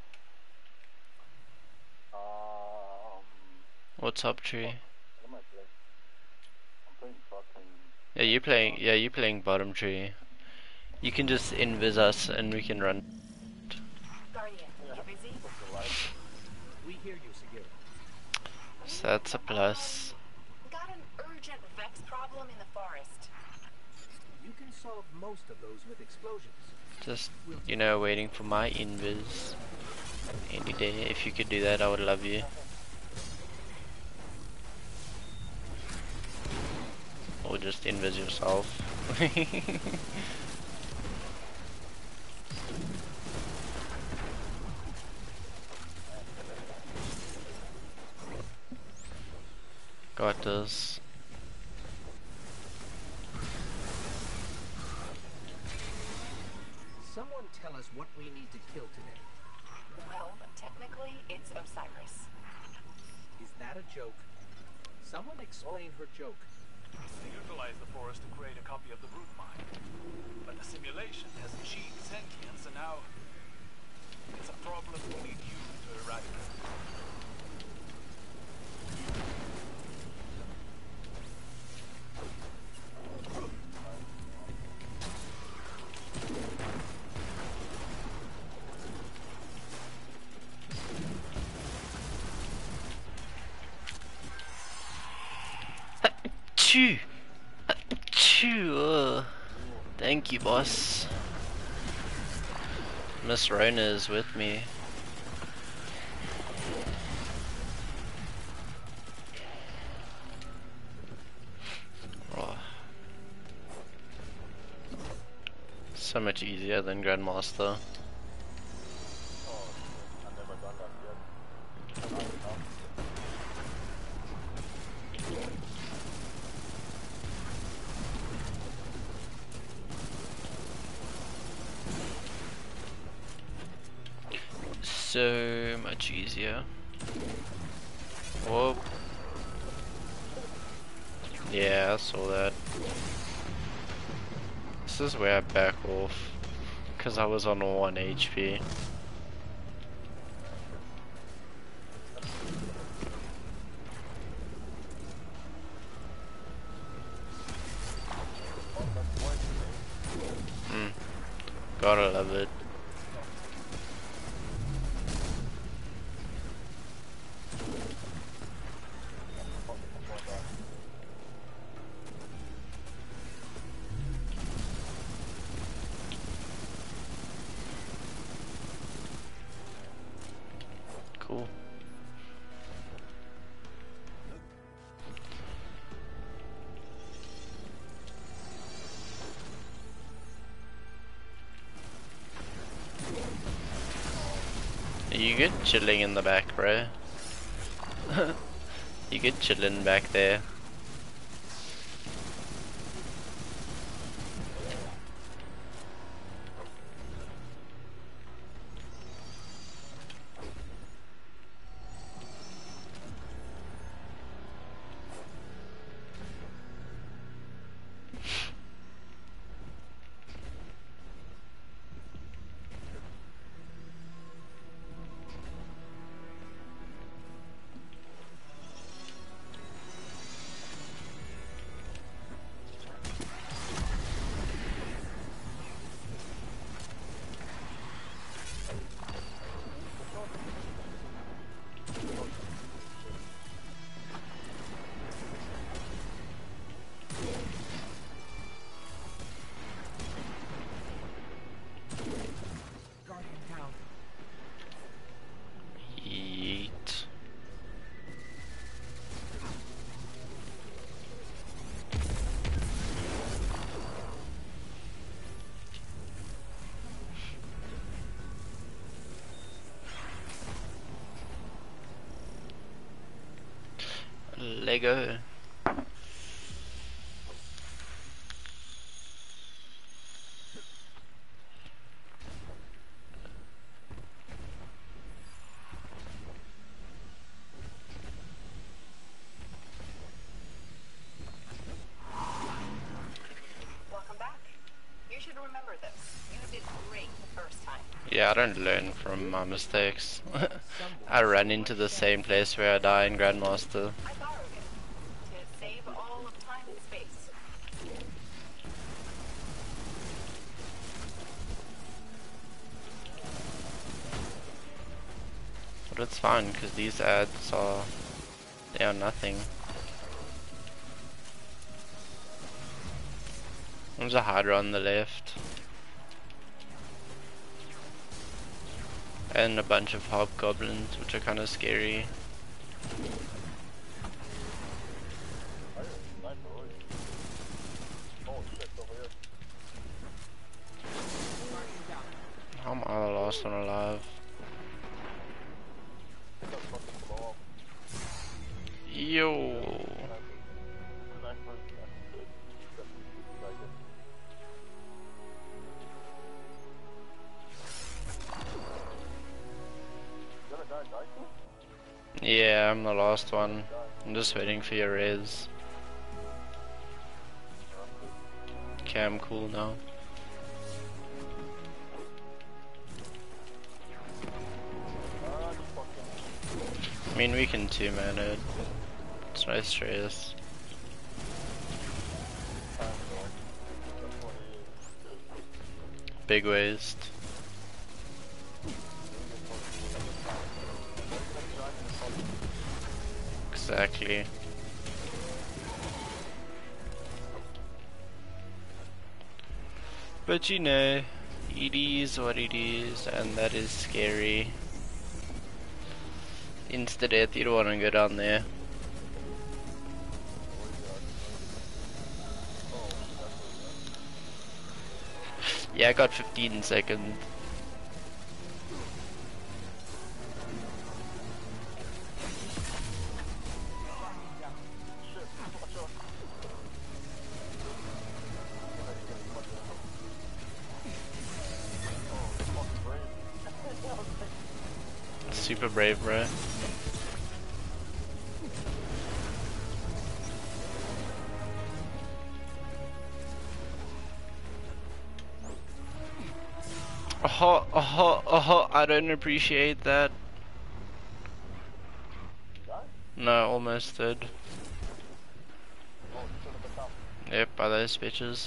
Um,
Or top tree?
what am I playing? I'm playing fucking...
Yeah, you playing. Yeah, you playing bottom tree. You can just invis us and we can run.
Guardian, you busy?
We hear you, Segura.
So that's a plus.
Got an urgent Vex problem in the forest.
You can solve most of those with explosions.
Just, you know, waiting for my invis. Any day. If you could do that, I would love you. Or just invis yourself. Got this.
Someone tell us what we need to kill today.
Well, technically, it's Osiris.
Is that a joke? Someone explain her joke.
They utilize the forest to create a copy of the root mine. But the simulation has achieved sentience, and now it's a problem we need you to eradicate.
Choo! Choo! uh. Thank you, boss. Miss Rona is with me. Oh. So much easier than Grandmaster.
Oh, I've never done that yet. Not enough.
So much easier. Whoop. Yeah, I saw that. This is where I back off. Because I was on one H P. Hmm. Gotta love it. Cool. You good chilling in the back, bro? You good chilling back there?
Guardian down.
Yeet. Lego. Yeah, I don't learn from my mistakes. I ran into the same place where I die in Grandmaster.
I borrowed it to save all of time and space.
But it's fine, because these ads are... they are nothing. There's a Hydra on the left. And a bunch of hobgoblins, which are kind of scary. How am I the last one alive? Yo. Yeah, I'm the last one. I'm just waiting for your res. Okay, I'm cool now. I mean, we can two man it. It's no stress. Big waste. Exactly. But you know, it is what it is, and that is scary. Insta death, you don't want to go down there. Yeah, I got fifteen seconds. Super brave, bro. Oh, oh, oh, I don't appreciate that. No, almost did. Yep, by those bitches.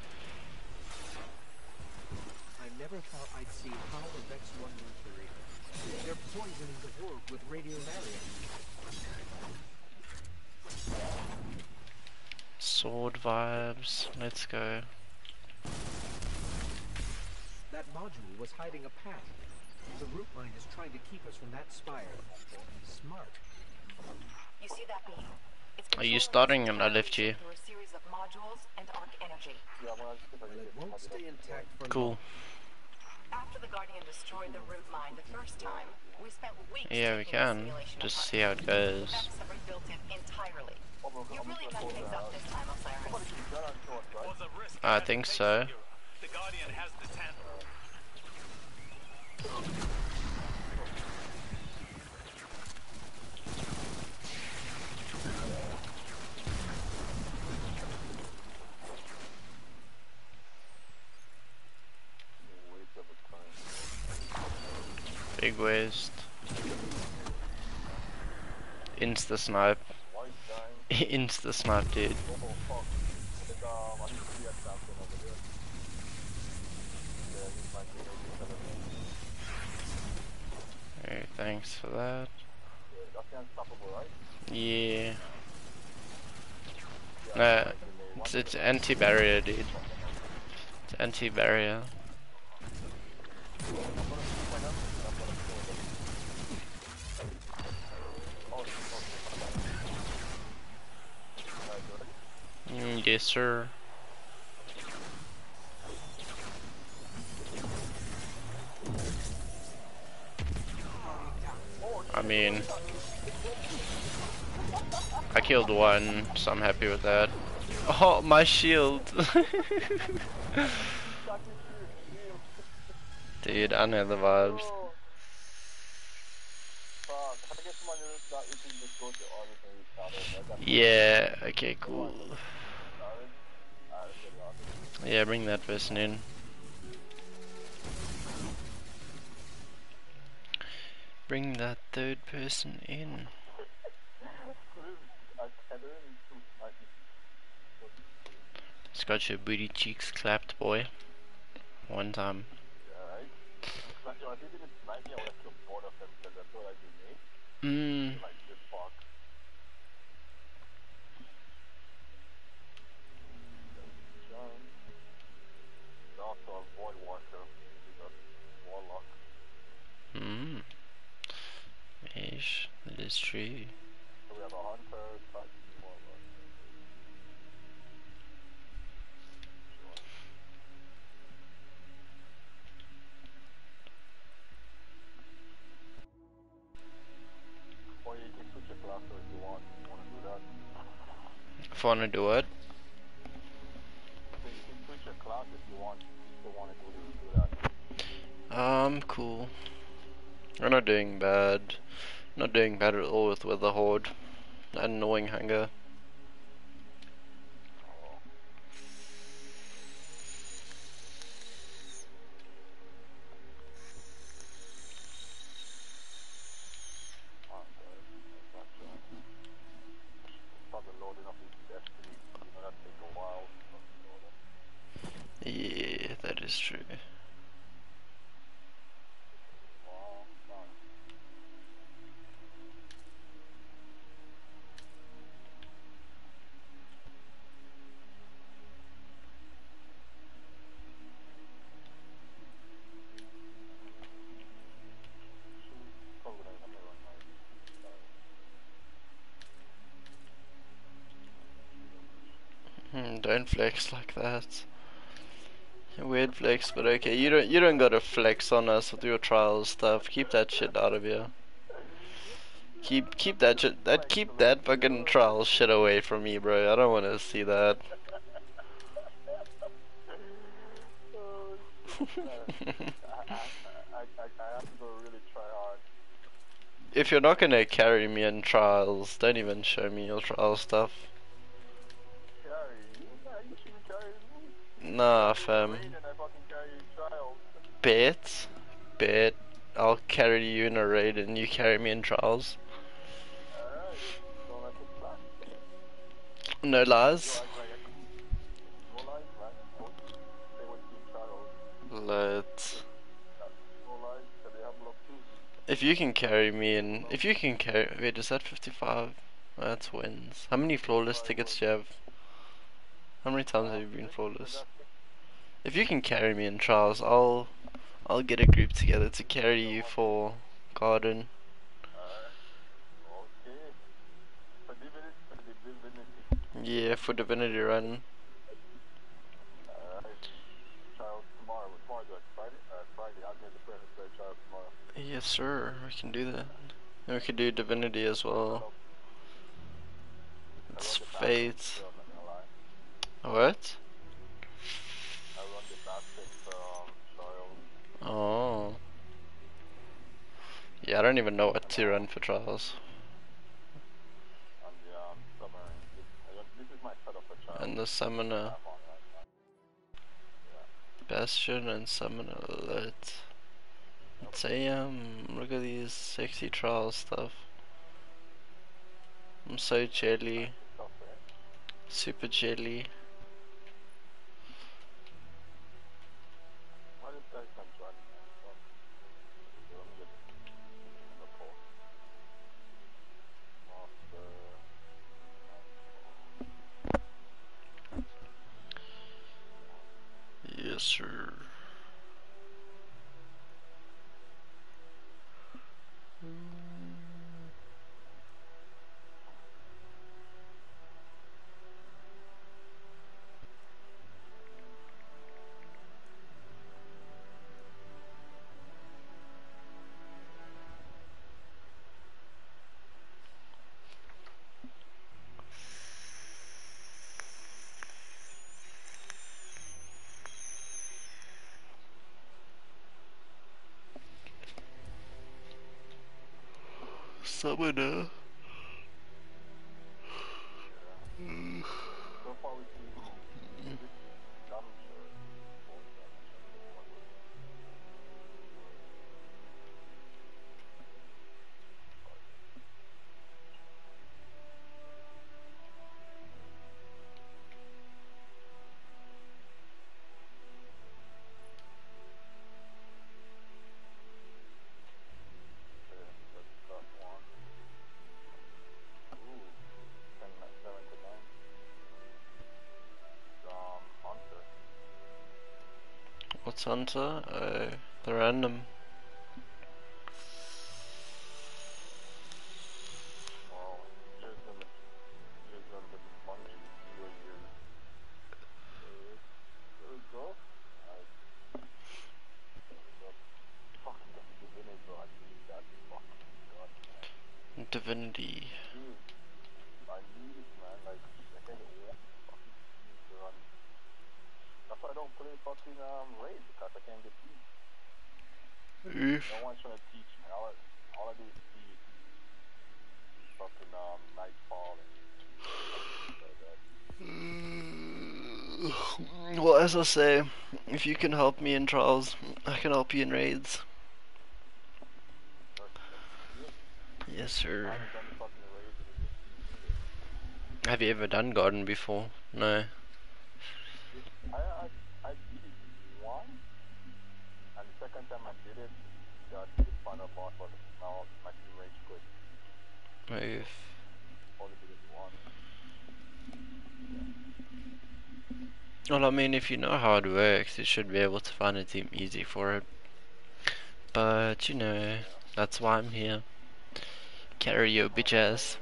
I never thought I'd see how the Vex one military. They're poisoning the world with radiolaria.
Sword vibes, let's go.
That module was hiding a path. The root mind is trying to keep us from that spire. Smart.
You see that beam? It's
Are you
controlling
starting and I left you?
through a series of modules and arc energy.
Well, it won't stay intact for
Cool.
long.
After the Guardian destroyed the root mine the first time, we spent weeks
Yeah, we
taking the
can.
simulation
Just
apart.
see how it goes.
Vex have rebuilt it entirely. You really messed things up this time, Osiris.
Was a risk
I
that
think
makes
so.
you. The Guardian has this handle.
Big waste. Insta snipe. Insta snipe, dude. Hey, thanks for that. Yeah. No, it's, it's anti-barrier, dude. It's anti-barrier. Mm, yes, sir. I mean, I killed one, so I'm happy with that. Oh, my shield! Dude, I know the vibes. Yeah, okay, cool. Yeah, bring that person in. Bring that third person in.
I can't even shoot my
Just got your booty cheeks clapped, boy. One time.
yeah, right? Like, if you didn't snipe me, I would have killed both of them because that's what I do me.
Mmm.
Like this fuck. John. And also a Void Walker. He's a warlock.
Mmm. Ish. That is true.
So we have a hunter, Titan, warlock. Sure. Or you can switch your class if you want. You want to do that?
If I wanna do it.
So you can switch your class if you want. If you want to do, this, do that.
Um, cool. We're not doing bad. Not doing bad at all with Wither Horde. And Gnawing Hunger.
Oh. Oh, God. That's right. Probably loading up his destiny. You know, that take a while.
Yeah, that is true.
Long time. Probably gonna let me run my
Hmm, don't flex like that. Weird flex, but okay. You don't you don't gotta flex on us with your trials stuff. Keep that shit out of here. Keep keep that shit that keep that fucking trial shit away from me, bro. I don't want to see that.
Oh, shit, man. I, I, I, I, I have to go really try hard.
If you're not gonna carry me in trials, don't even show me your trial stuff.
Carry you? Nah, you should be carrying me.
Nah,
I'm
fam.
rain and I fucking carry you in trials.
Bet, bet. I'll carry you in a raid and you carry me in trials.
Alright. Don't let it flash.
No
Yo,
lies.
act like I no lies, man. Don't say what you in trials.
Let's.
No lies, cause they have luck too.
If you can carry me in, if you can carry, wait, is that fifty-five? That's wins. How many flawless tickets do you have? How many times have you been flawless? If you can carry me in trials, I'll, I'll get a group together to carry you for Garden.
Alright. Okay. For divinity, for the divinity.
Yeah, for Divinity Run.
Alright. Trials tomorrow. Tomorrow's like Friday? Uh, Friday. I'll get the present for trials tomorrow.
Yes, sir. We can do that. And we could do Divinity as well. It's fate. What?
I run the basket from trials.
Oh. Yeah, I don't even know what to run for trials.
And the um, summer. This, I run, this is my setup for trials.
And the Summoner. Bastion and Summoner alert. Damn, look at these sexy trial stuff. I'm so jelly. Super jelly.
Why this guy's not joining me? Fuck. Okay, let me just report. Master.
Yes, sir. Summoner.
So far we see this dumb shirt. Oh, dumb shirt. What was it?
Hunter? Oh, the random.
Well, just on the, just on the bungee, you you there we go. I fuck the divinity, bro. I need that fucking god, man.
Divinity.
Dude, I need it, man. Like, I can't walk fucking need to run. That's why I don't play fucking um raid, because I can't get beat.
Oof.
No one's trying to teach me. All I, all I do is see fucking um nightfall and like that.
Well, as I say, if you can help me in trials, I can help you in raids. Yes, sir.
I haven't done fucking raids in this.
Have you ever done garden before? No.
I, I, I did it once, and the second time I did it, got the final boss, but now my team rage quit.
Move.
Only did it once.
Well, I mean, if you know how it works, you should be able to find a team easy for it. But, you know, that's why I'm here. Carry your bitch ass.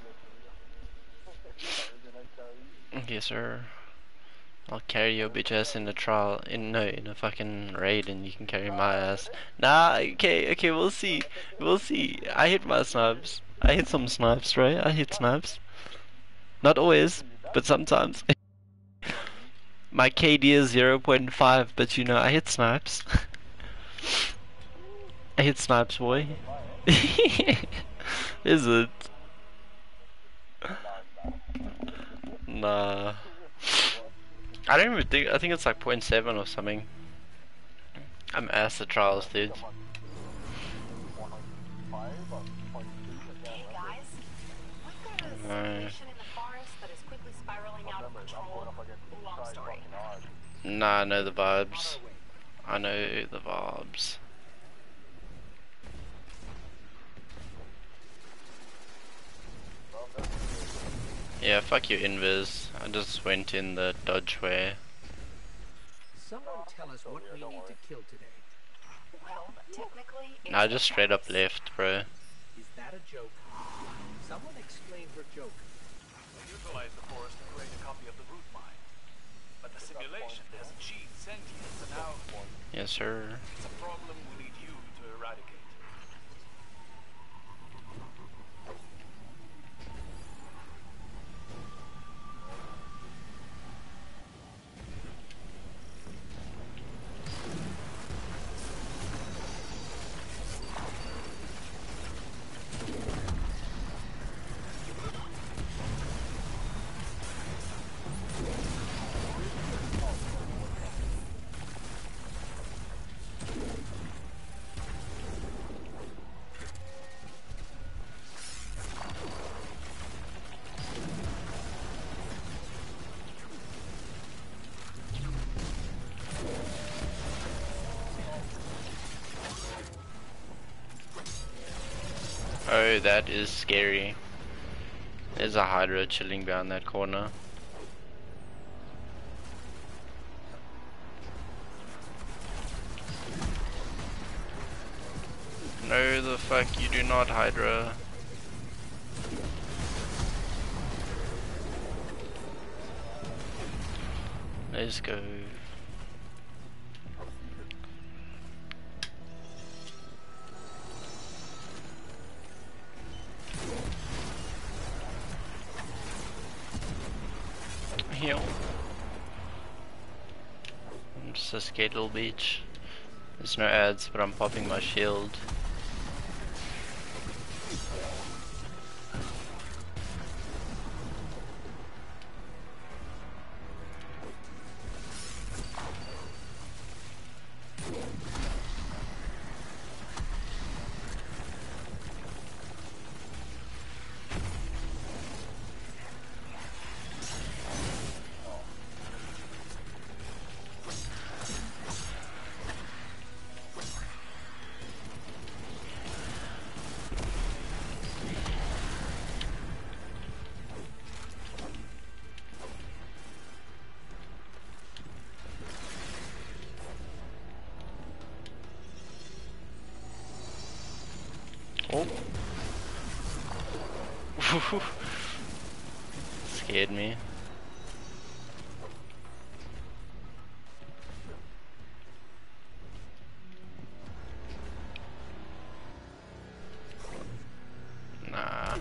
Yes, sir. I'll carry your bitch ass in the trial, in no, in a fucking raid, and you can carry my ass. Nah, okay, okay, we'll see, we'll see. I hit my snipes. I hit some snipes, right? I hit snipes. Not always, but sometimes. My K D is zero point five, but you know, I hit snipes. I hit snipes, boy. Is it? Nah. I don't even think, I think it's like zero point seven or something. I'm ass at trials, dude.
Hey guys, we've got a situation in the forest that is quickly spiraling out of control. Long story.
Nah, I know the vibes. I know the vibes. Yeah, fuck you, Invis. I just went in the dodge way.
Someone tell us what we need to kill today.
Well, technically, it's
Nah, I just
the
straight up
Travis.
left, bro.
Is that a joke? Someone explain her joke.
We utilize the forest to create a copy of the root mine. But the simulation has achieved sentience, and now
Yes, sir.
it's a problem we need you to eradicate.
Oh, that is scary. There's a Hydra chilling behind that corner. No, the fuck, you do not, Hydra. Let's go. Heal. I'm just a skate little beach. There's no ads, but I'm popping my shield. Oh. Scared me. Nah.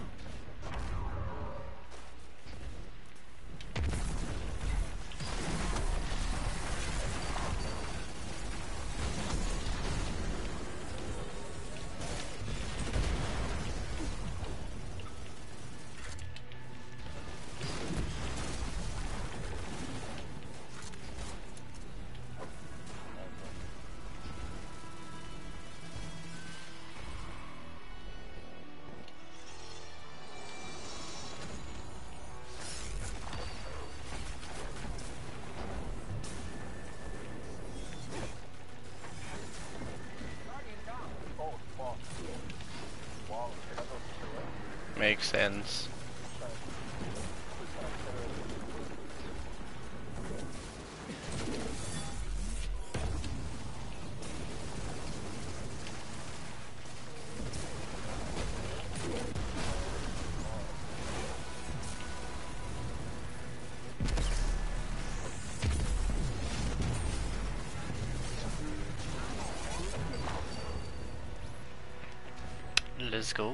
Makes sense. Let's go.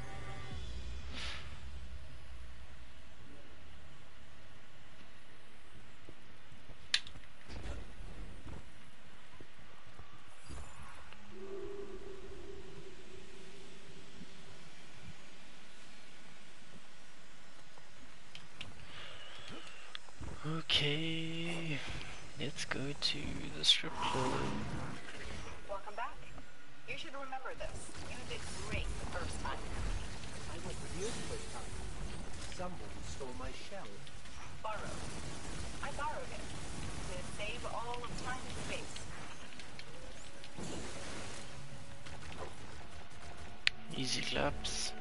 Okay, let's go to the strip club.
Welcome back. You should remember this. You did great the first time.
I went with you the first time. Someone stole my shell.
Borrowed. I borrowed it to save all of time and space.
Easy claps.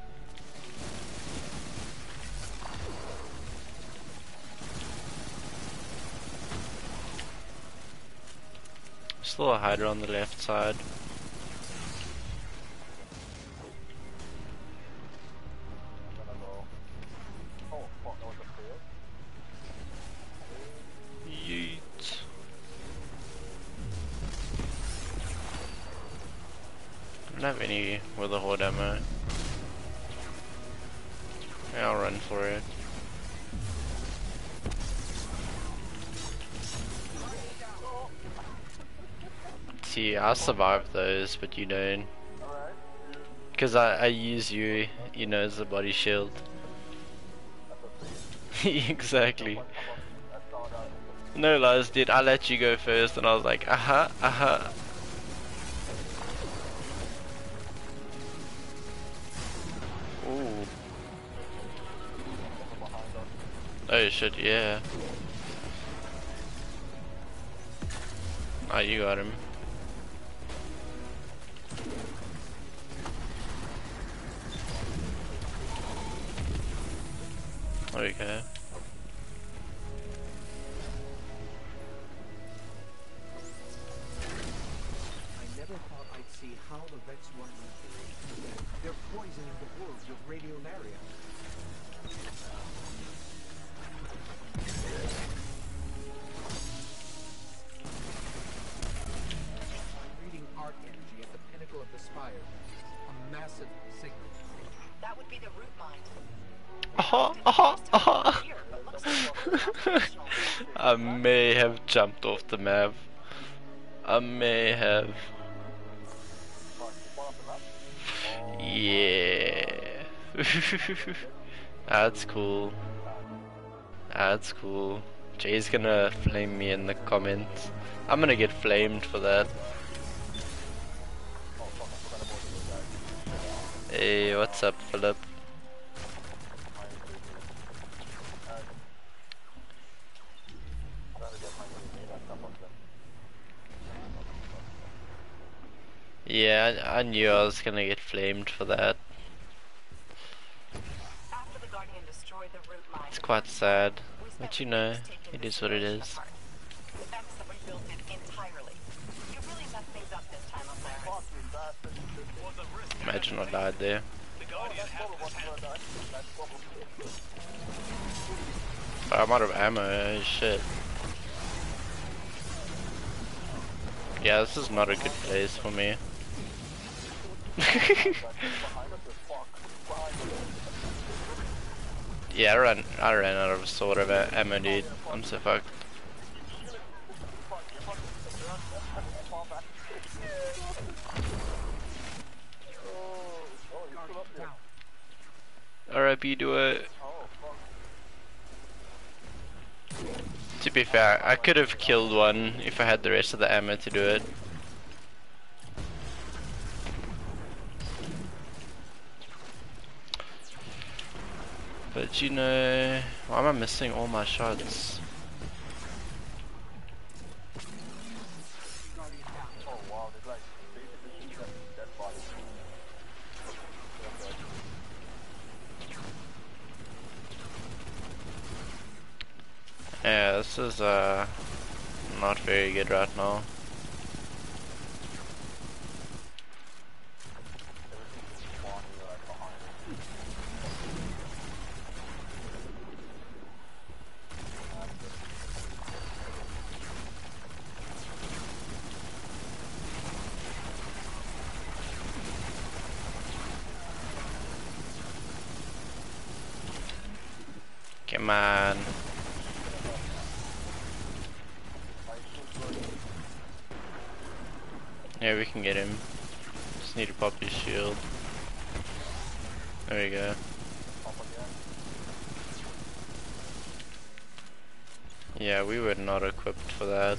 Still a Hydra on the left side. Yeet. I don't have any with the horde ammo. Yeah, I'll run for it. See, I survived those, but you don't. Because I, I use you, you know, as a body shield. Exactly. No lies, dude. I let you go first, and I was like, aha, aha. Ooh. Oh shit, yeah. Oh, you got him. Okay.
I never thought I'd see how the Vex one operate. They're poisoning the world with radiolaria. I'm reading arc energy at the pinnacle of the spire. A massive signal.
That would be the root mind.
Aha, aha, aha. I may have jumped off the map. I may have. Yeah. That's cool. That's cool. Jay's gonna flame me in the comments. I'm gonna get flamed for that. Hey, what's up, Philip? Yeah, I, I knew I was gonna get flamed for that.
After the Guardian destroyed the root mind,
It's quite sad,
we spent
but you know,
years taking
it
the
is what it
situation
is.
apart. The Vex that rebuilt it entirely. You really messed things up this time, Osiris.
Imagine I died there.
The Guardian had this handled.
But I'm out of ammo, shit. Yeah, this is not a good place for me. Yeah, I ran, I ran out of sort of ammo, dude. I'm so fucked. R I P do it. To be fair, I could have killed one if I had the rest of the ammo to do it. But you know, why am I missing all my shots? Yeah, this is uh not very good right now. Come on. Yeah, we can get him. Just need to pop his shield. There we go. Yeah, we were not equipped for that.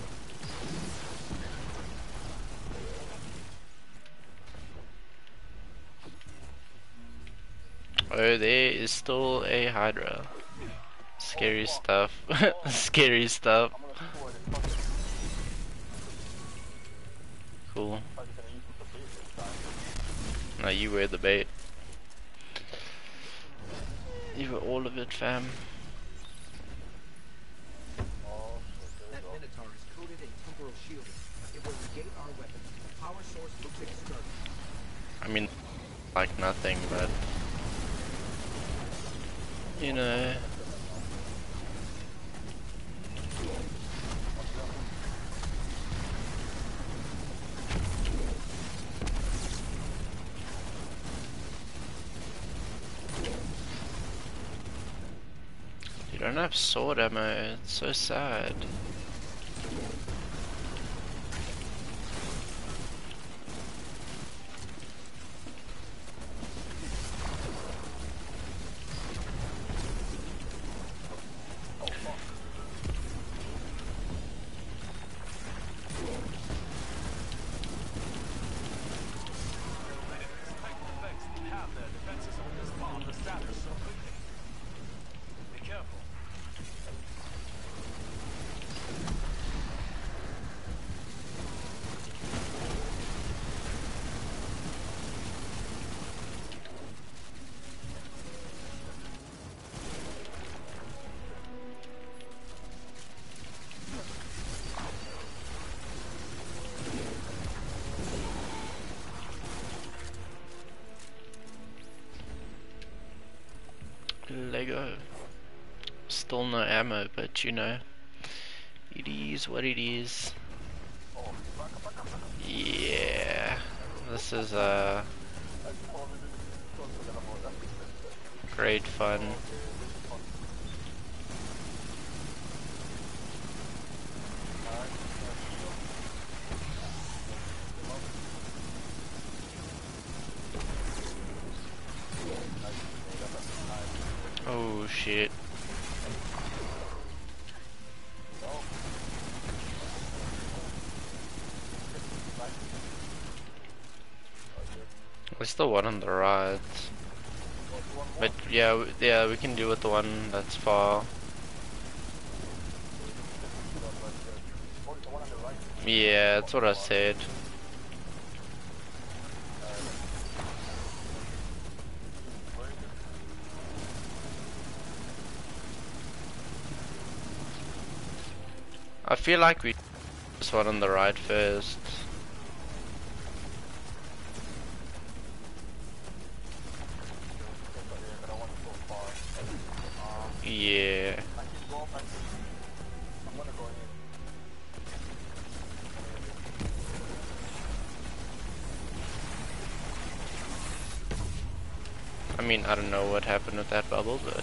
Oh, there is still a Hydra. Scary stuff. Scary stuff. Cool. No, you were the bait. You were all of it, fam.
That Minotaur is coated in temporal shielding. It will negate our weapon. Power source looks external.
I mean, like nothing, but you know. You don't have sword ammo, it's so sad. Lego. Still no ammo, but you know, it is what it is. Yeah, this is uh great fun. Oh shit. There's still one on the right. But yeah, w- yeah, we can deal with the one that's far. Yeah, that's what I said. I feel like we this one on the right first. Yeah.
I keep going back. I'm gonna go in.
I mean, I don't know what happened with that bubble, but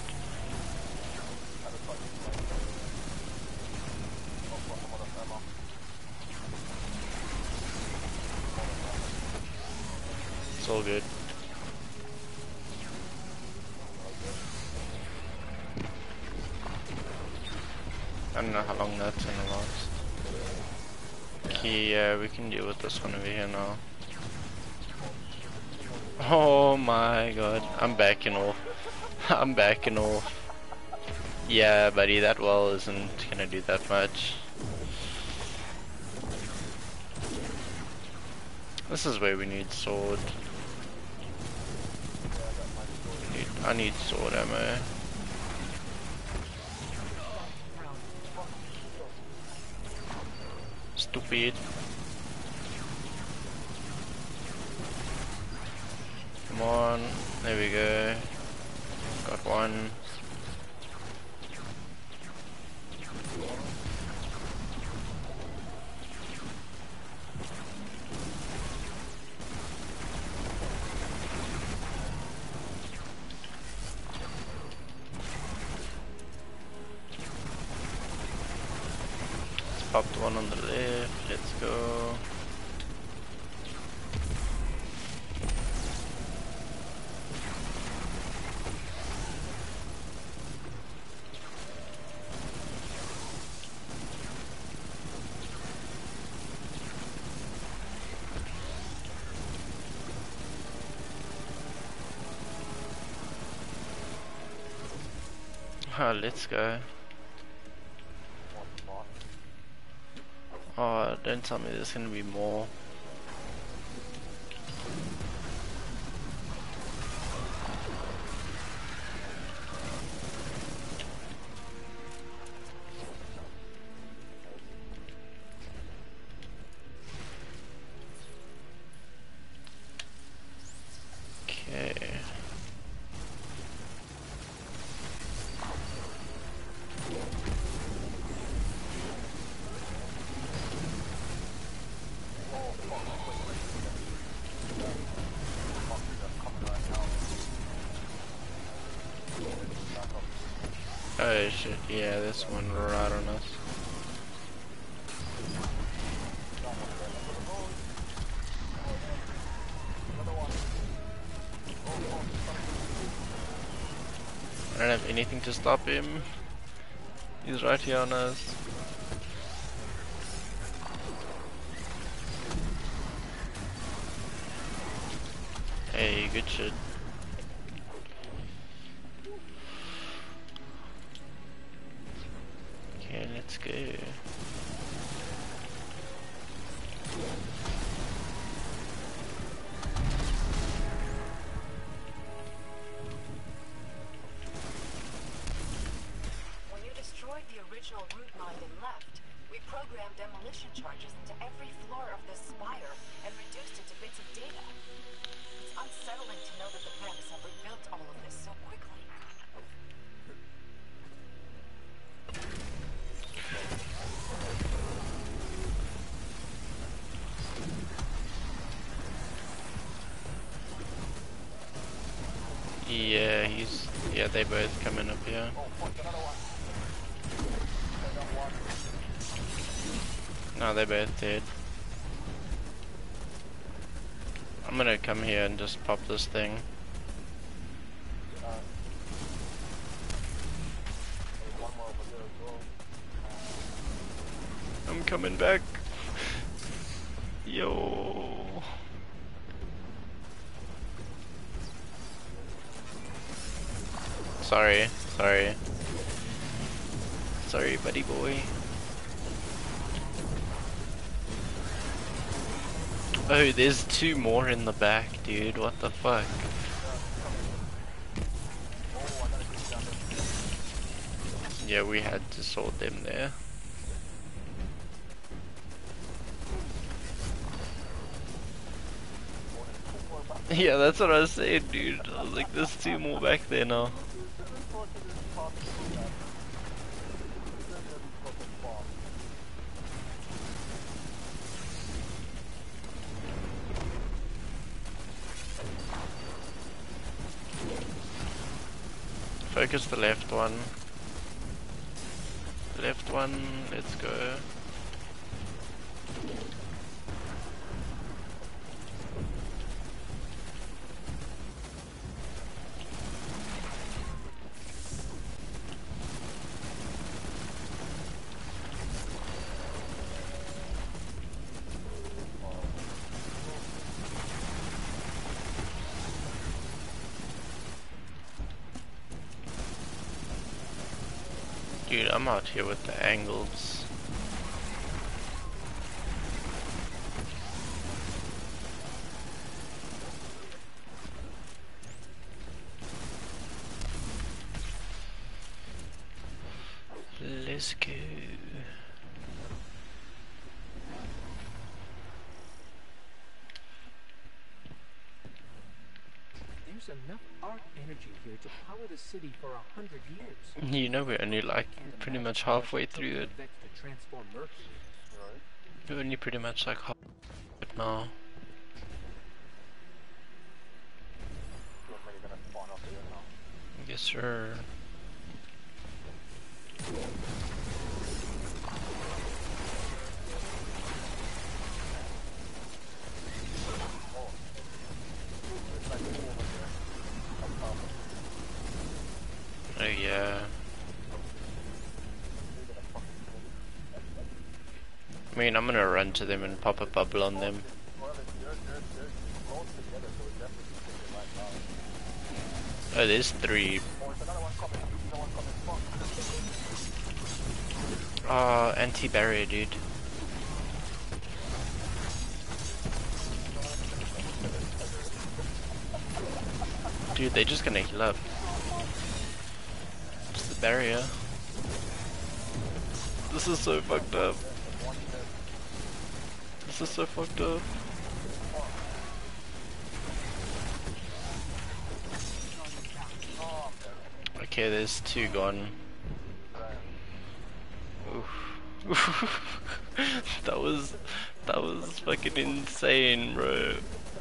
it's all good. I don't know how long that's gonna last. Okay, yeah, we can deal with this one over here now. Oh my god, I'm backing off. I'm backing off. Yeah, buddy, that wall isn't gonna do that much. This is where we need sword. I need, I need sword ammo. Stupid. Come on, there we go. Got one. Let's pop the one on the left, let's go. Ah, let's go. Oh, don't tell me there's gonna be more. Okay. Oh shit, yeah, this one right on us. I don't have anything to stop him. He's right here on us. Hey, good shit. Okay, let's go.
When you destroyed the original root mine and left, we programmed demolition charges into every floor of the spire and reduced it to bits of data. It's unsettling to know that the Paris have rebuilt all of this so quickly.
Yeah, he's... yeah, they both coming up here. No, they both did. I'm gonna come here and just pop this thing. I'm coming back. Yo. Sorry, sorry. Sorry, buddy boy. Oh, there's two more in the back, dude. What the fuck? Yeah, we had to sort them there. Yeah, that's what I was saying, dude. I was like, there's two more back there now. Focus the left one. Left one, let's go. Dude, I'm out here with the angles. Let's go.
There's enough arc energy here to power the city for a hundred years.
You know we're only like pretty much halfway through it.
Vex to transform Mercury.
We're only pretty much like half it now.
So maybe gonna spawn up here now.
Yes sir. Oh yeah. I mean, I'm gonna run to them and pop a bubble on them. Oh, there's three. Oh, anti-barrier, dude. Dude, they're just gonna heal up. It's the barrier. This is so fucked up. This is so fucked up. Okay, there's two gone. Oof. that was that was fucking insane, bro.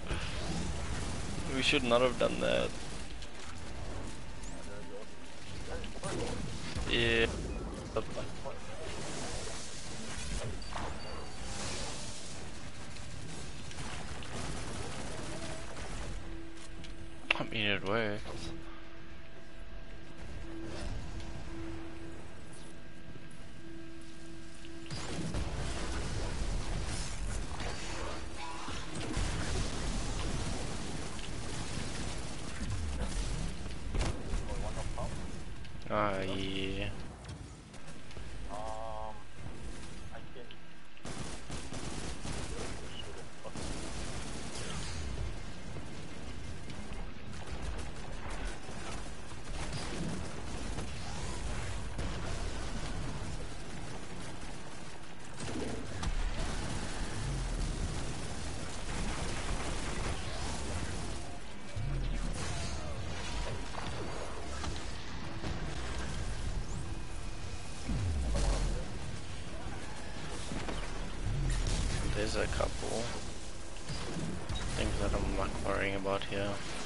We should not have done that. Yeah. I mean, it worked. Ah, yeah.
Um, I can.
There's a couple things that I'm not worrying about here.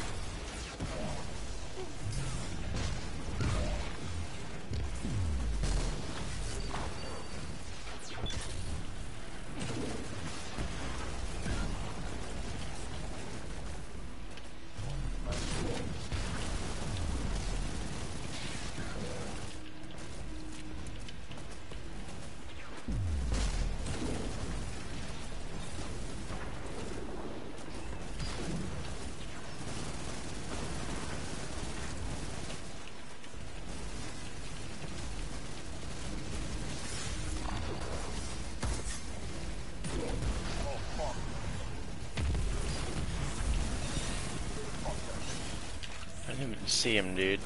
I didn't even see him, dude.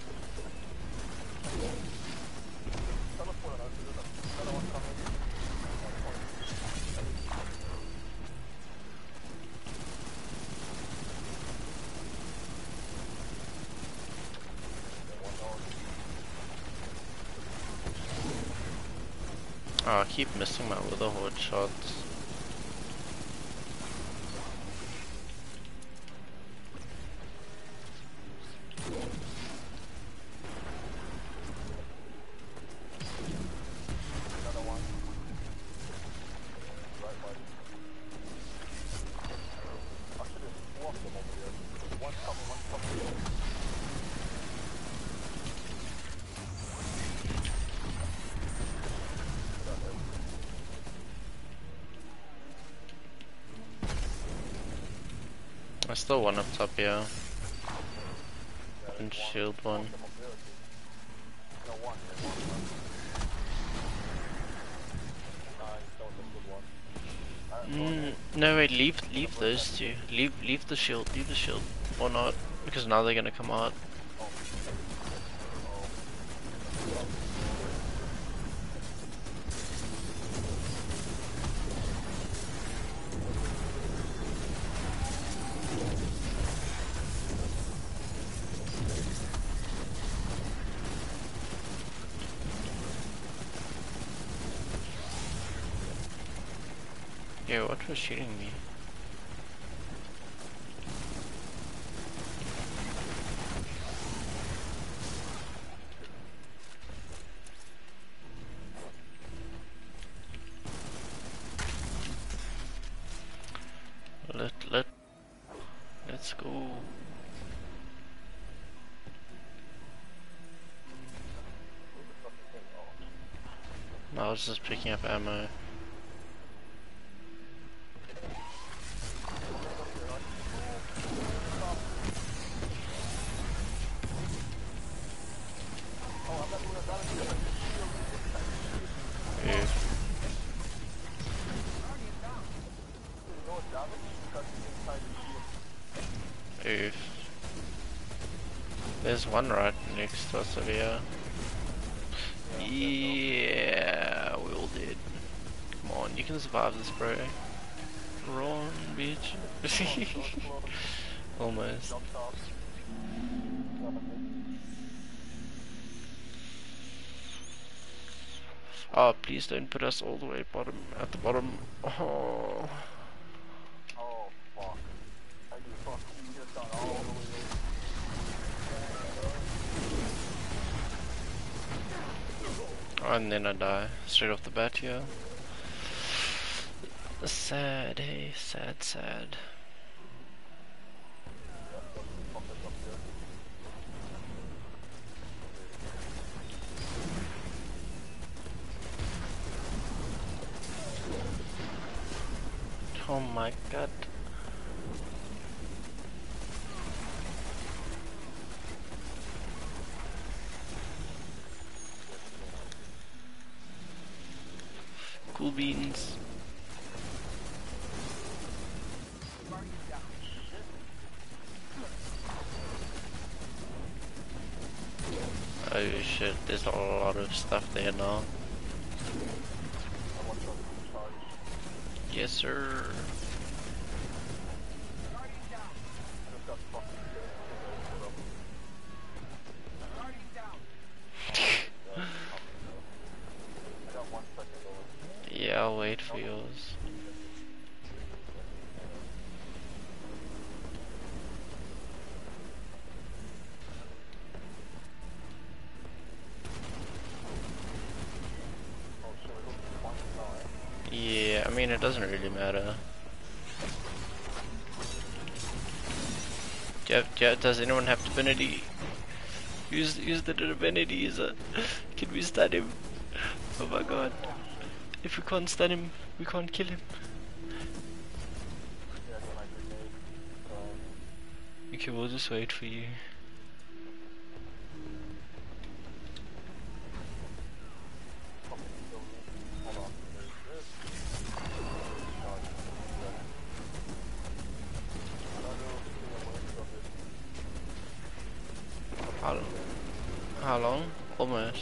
Oh, I keep missing my Witherhoard shots. still one up top here. And shield one.
No, one. There's one left. Nah, he's still just good one. Alright, go
Mm,
ahead.
no wait, leave leave those two. Leave leave the shield, leave the shield. Or not, because now they're gonna come out. Yeah, what was shooting me? Let let let's go. No, I was just picking up ammo. Yeah. Oof. There's one right next to us over here. Yeah, we all did. Come on, you can survive this, bro. Run, bitch. Almost. Oh, please don't put us all the way bottom at the bottom. Oh.
Oh, fuck. I do fuck. You just got all the way
And then I die straight off the bat here. Sad, hey, sad, sad. Oh my god. Cool beans. Oh shit, there's a lot of stuff there now. Yes sir. Yeah, I'll wait for yours. Yeah, I mean it doesn't really matter. Do you have, do you have, does anyone have divinity? Use use the divinity user. Can we stun him? Oh my god. If we can't stun him, we can't kill him. Okay, we'll just wait for you. How long? How long? Almost.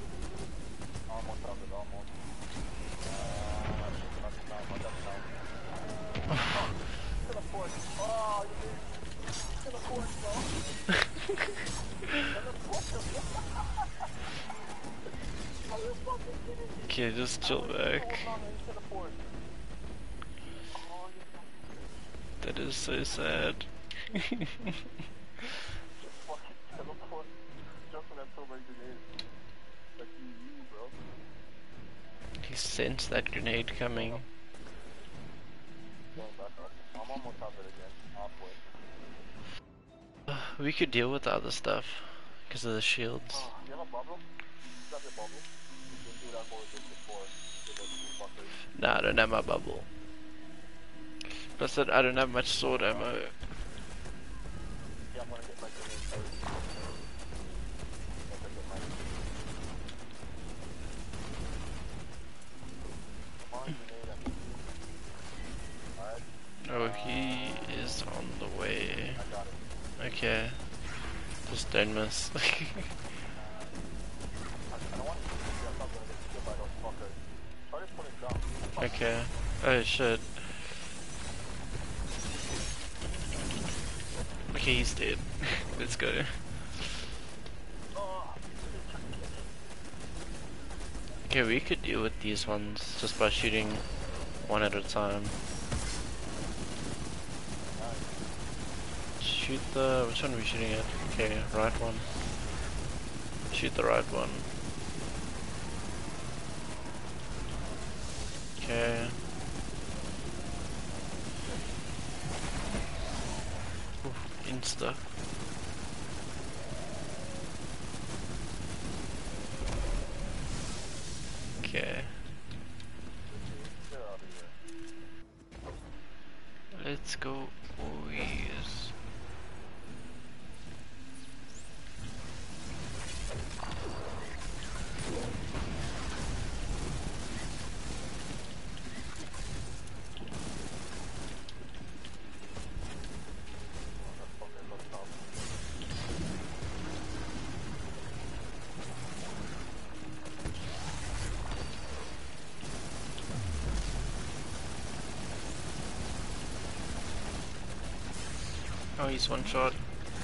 Okay, just chill back. That is so sad. He sensed that grenade coming. We could deal with the other stuff because of the shields. Nah, I don't have my bubble. Plus, I don't have much sword ammo.
Yeah, I'm gonna get my grenade first. Once I get my... Come on, grenade, I need you. Alright,
Oh, he is on the way.
I got it.
Okay. Just don't miss.
I, I don't want to shoot you, I'm not gonna get killed by those fuckers. Try to put it down.
Okay. Oh shit. Okay, he's dead. Let's go. Okay, we could deal with these ones just by shooting one at a time. Shoot the... which one are we shooting at? Okay, right one. Shoot the right one. Okay. Oof, insta. Okay. Let's go, boys. Oh, he's one shot.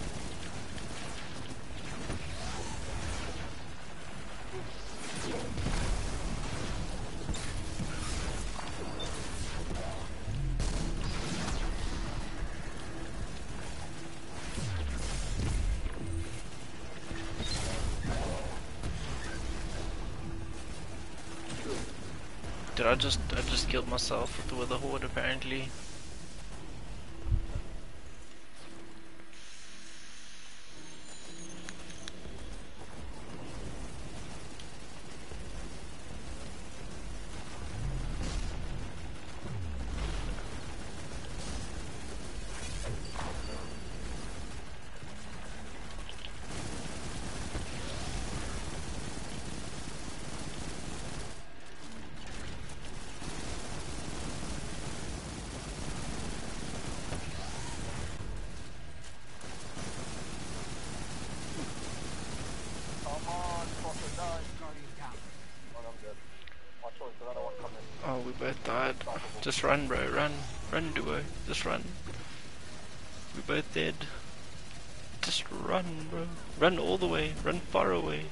Did I just I just killed myself with the Wither Horde apparently? Oh, we both died. Just run, bro, run. Run, duo. Just run. We both dead. Just run, bro. Run all the way. Run far away.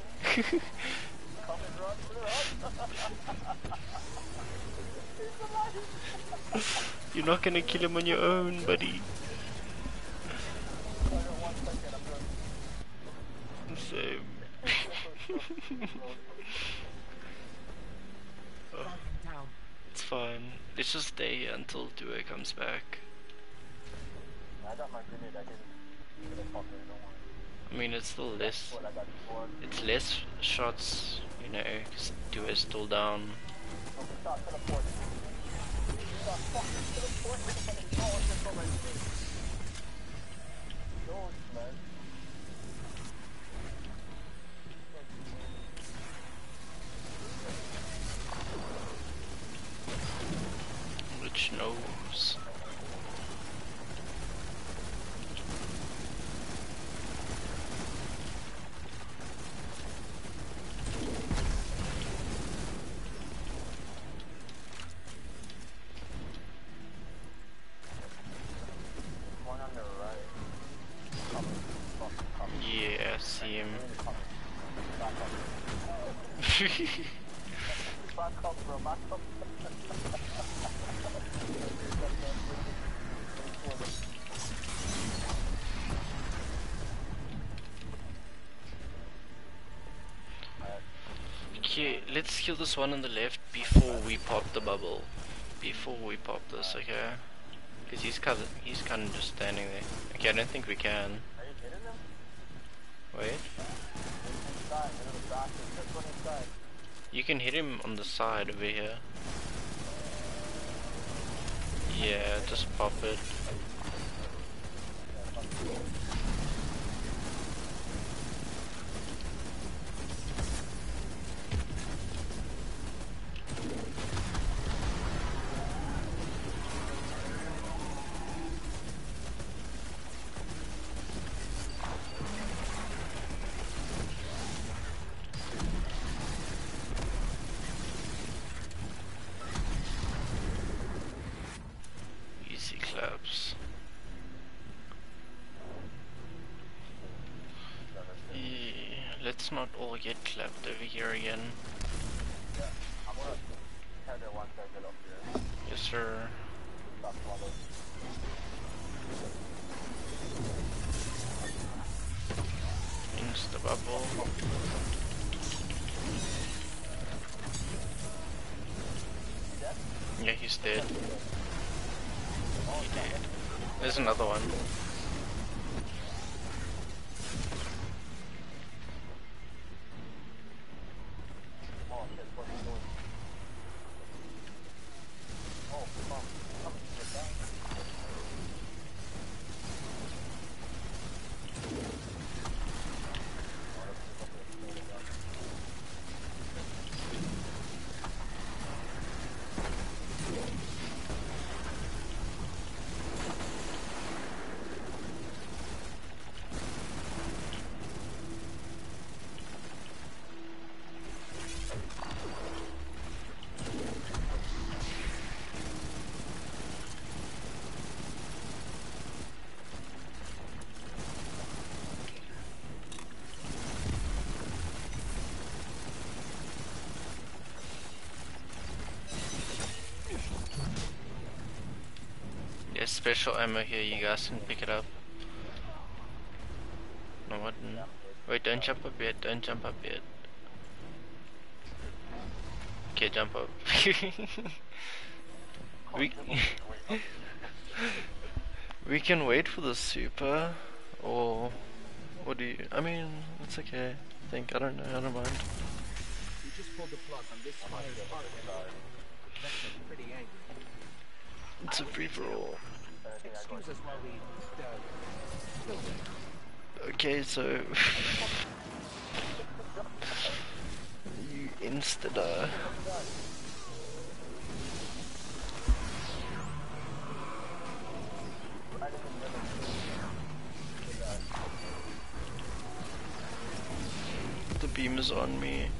You're not gonna kill him on your own, buddy. Same. Oh, it's fine. Let's just stay here until Duo comes back.
I got my grenade, I didn't get a fucker, don't worry.
I mean, it's still less.
What I got before.
It's less shots, you know, because Duo's still down.
Okay, stop, teleport. Stop, fucking teleport. Oh, it's just over here. Those, man.
Which knows?
One on the right. Coming, fucking coming.
Yeah, I see him.
Coming. Back up. Back up, bro, back up.
Okay, let's kill this one on the left before we pop the bubble. Before we pop this, okay? Because he's kind of he's kind of just standing there. Okay, I don't think we can.
Are you hitting him?
Wait,
Inside, little bastard. Just run inside.
you can hit him on the side over here. Yeah, just pop it. let's not all get clapped over here again.
Yeah, I'm gonna head it once I get up here.
Yes, sir.
Stop swallow.
Insta bubble. Yeah, he's dead. He dead. There's another one.
Oh shit, what's he doing? Oh, fuck. Come get down.
There's special ammo here, you guys can pick it up. No, what? Wait, don't jump up yet, don't jump up yet. Okay, jump up. we, we can wait for the super, or what do you, I mean, it's okay, I think, I don't know, I don't mind.
We just pulled the plug on this spider's heart. Vex's pretty angry.
It's a free-for-all.
Excuse us while we, uh, kill them.
Okay, so you insta die. The beam is on me.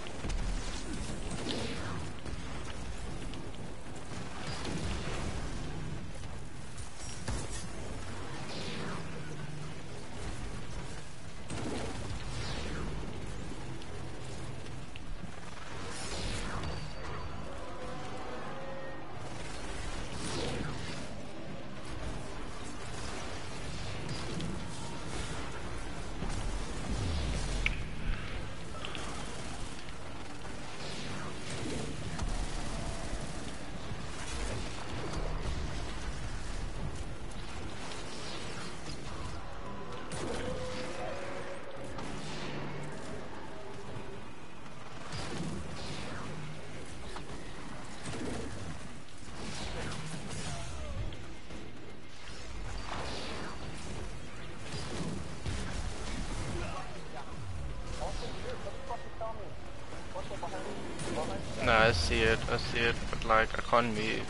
No, I see it, I see it, but like, I can't move.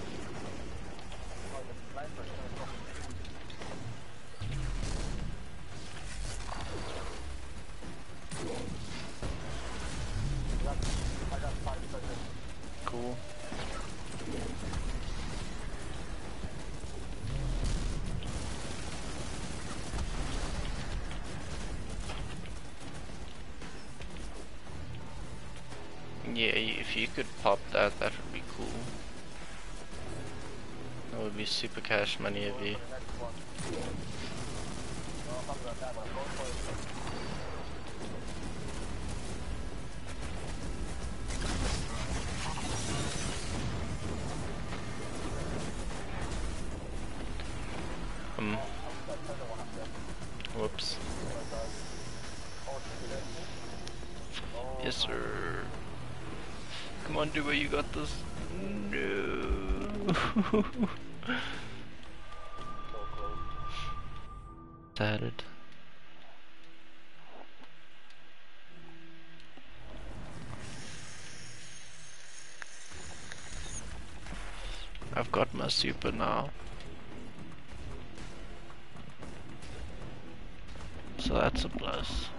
Cool. Yeah, if you could pop that, that would be cool. That would be super cash money of you. Um. Whoops. Yes, sir. Come on, Duba, you got this. No. Sad. I've got my super now. So that's a plus.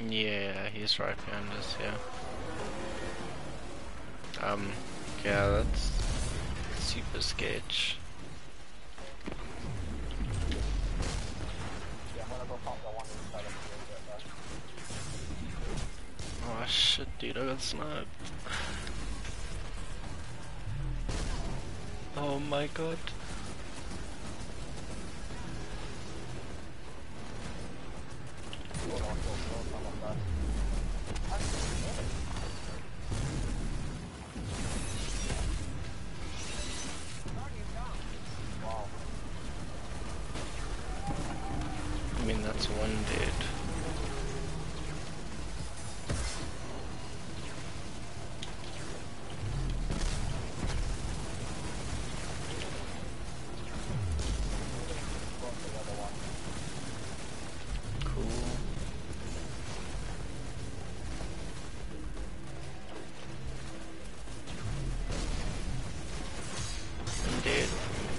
Yeah, he's right behind us, yeah. Um, yeah, that's super sketch.
Yeah, I'm gonna go pump the one inside of the
Oh shit, dude, I got sniped. Oh my god. I mean, that's one dead. Cool. I'm dead.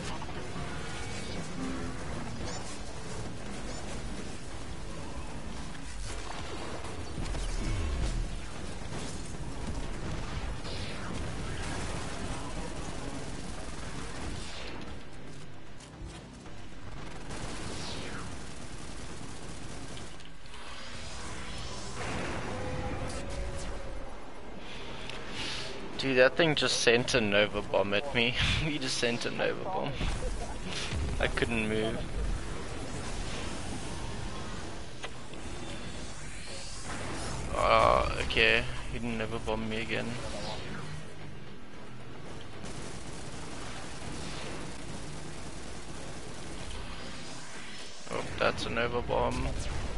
Dude, that thing just sent a Nova Bomb at me. He just sent a Nova Bomb. I couldn't move. Ah, okay. He didn't Nova Bomb me again. Oh, that's a Nova Bomb.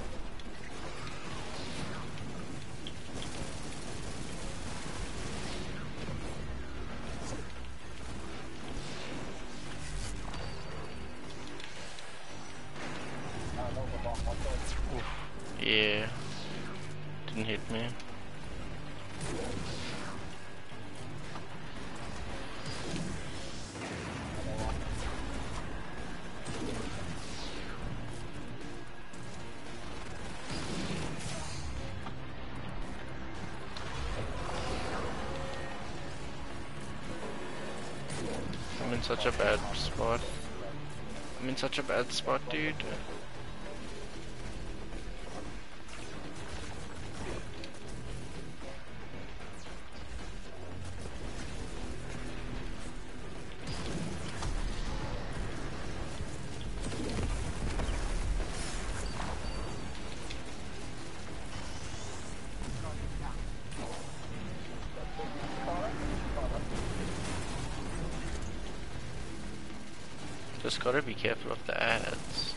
Oof. Yeah. Didn't hit me. I'm in such a bad spot. I'm in such a bad spot, dude. Just gotta be careful of the ads.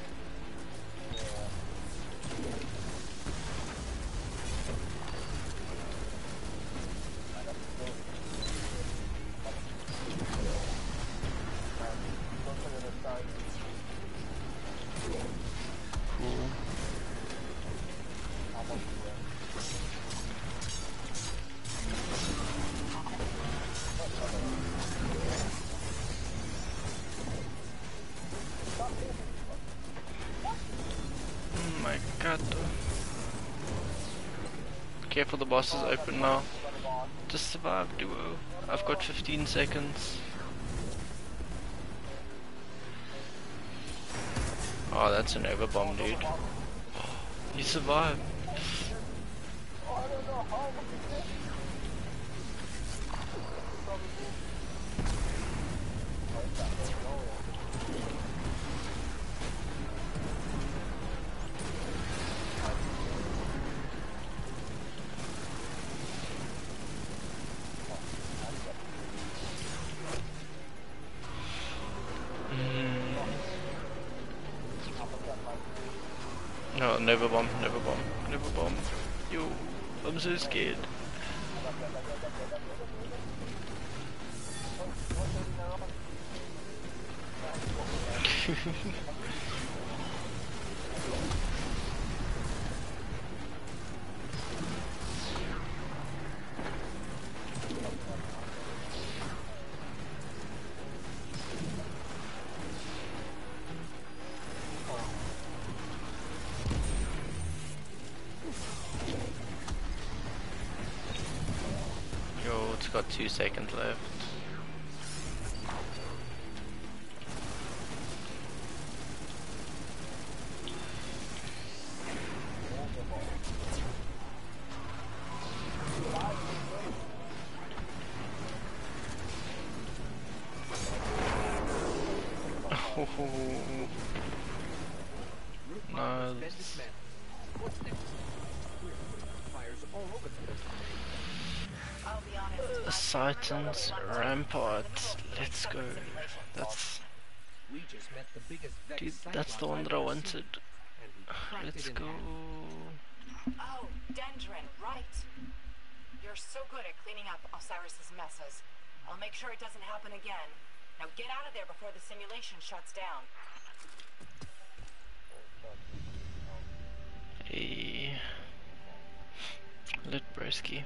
Cool. Oh my god. Careful, the boss is open now. Just survive, duo. I've got fifteen seconds. Oh, that's an overbomb, dude. You survived. No, never bomb, never bomb, never bomb. Yo, I'm so scared. got two seconds left.
Route
Nice.
been dismantled. What's next? We're putting fires all over the place.
I'll be honest.
Satan's Rampart. Let's go. That's
We just met the biggest Vex
dude.
Cyclops
That's the one that I
I've ever
wanted.
seen, and we cracked
Let's
it in
go.
half.
Oh, Dendron, right. You're so good at cleaning up Osiris's messes. I'll make sure it doesn't happen again. Now get out of there before the simulation shuts down.
Hey, Lit Broski.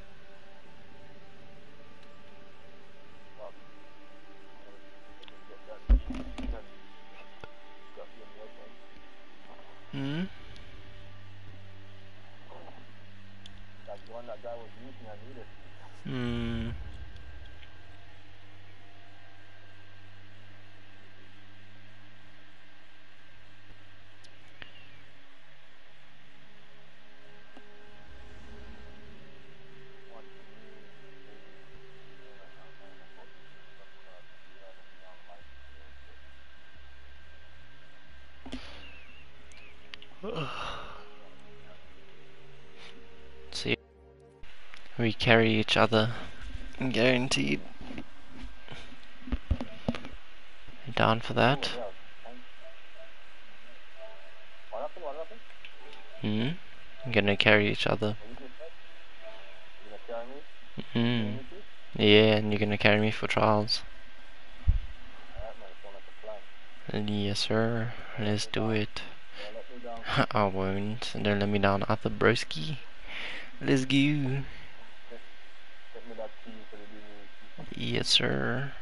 Hmm.
That one that guy was using, I needed.
Hmm. See, we carry each other, guaranteed. You down for that?
What happened? What happened?
Hmm. I'm gonna carry each other.
What you just said? You gonna carry me?
Hmm.
Me too?
Yeah, and you're gonna carry me for trials.
Alright, man, it's like a plan.
Yes, sir. Let's do it.
Don't let me down.
I won't. Don't let me down, Arthur Broski. Let's go.
Get me that key for the D V D.
Yes, sir.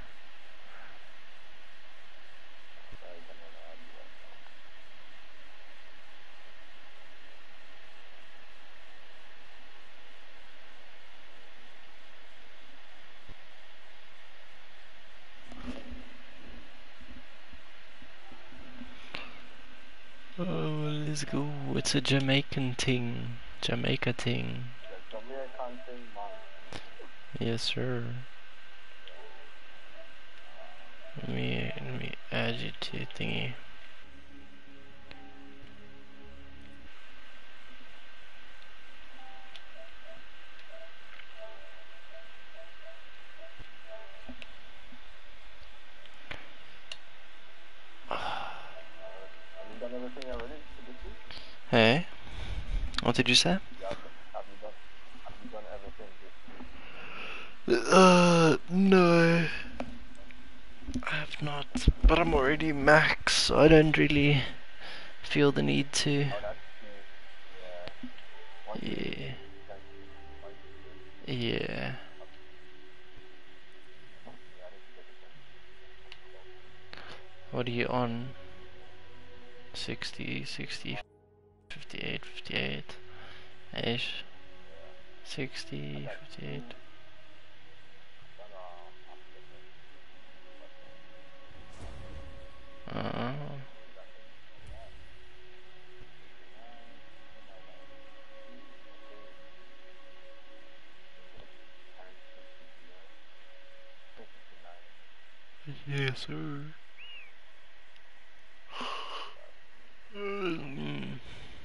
Oh, let's go. It's a Jamaican thing. Jamaica thing.
The Jamaican thing, man.
Yes, sir. Let me, let me add you to thingy.
Have you done everything already for this week?
Hey? What did you say?
Yeah, have you done, have you done everything this week?
Uh, no. I have not. But I'm already max, so I don't really feel the need to.
Oh, that's true. Yeah. Once you
Yeah.
can-
Yeah.
Yeah, I need to get it.
What are you on? sixty, sixty, fifty-eight, fifty-eight. Ish. sixty, fifty-eight. Uh, yes, sir. Mm.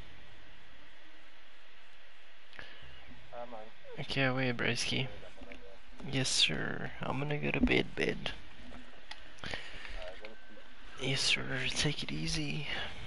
Ah, man.
Okay, wait, Bresky. Yes, sir. I'm gonna go to bed, bed.
Alright, go to sleep.
Yes, sir. Take it easy.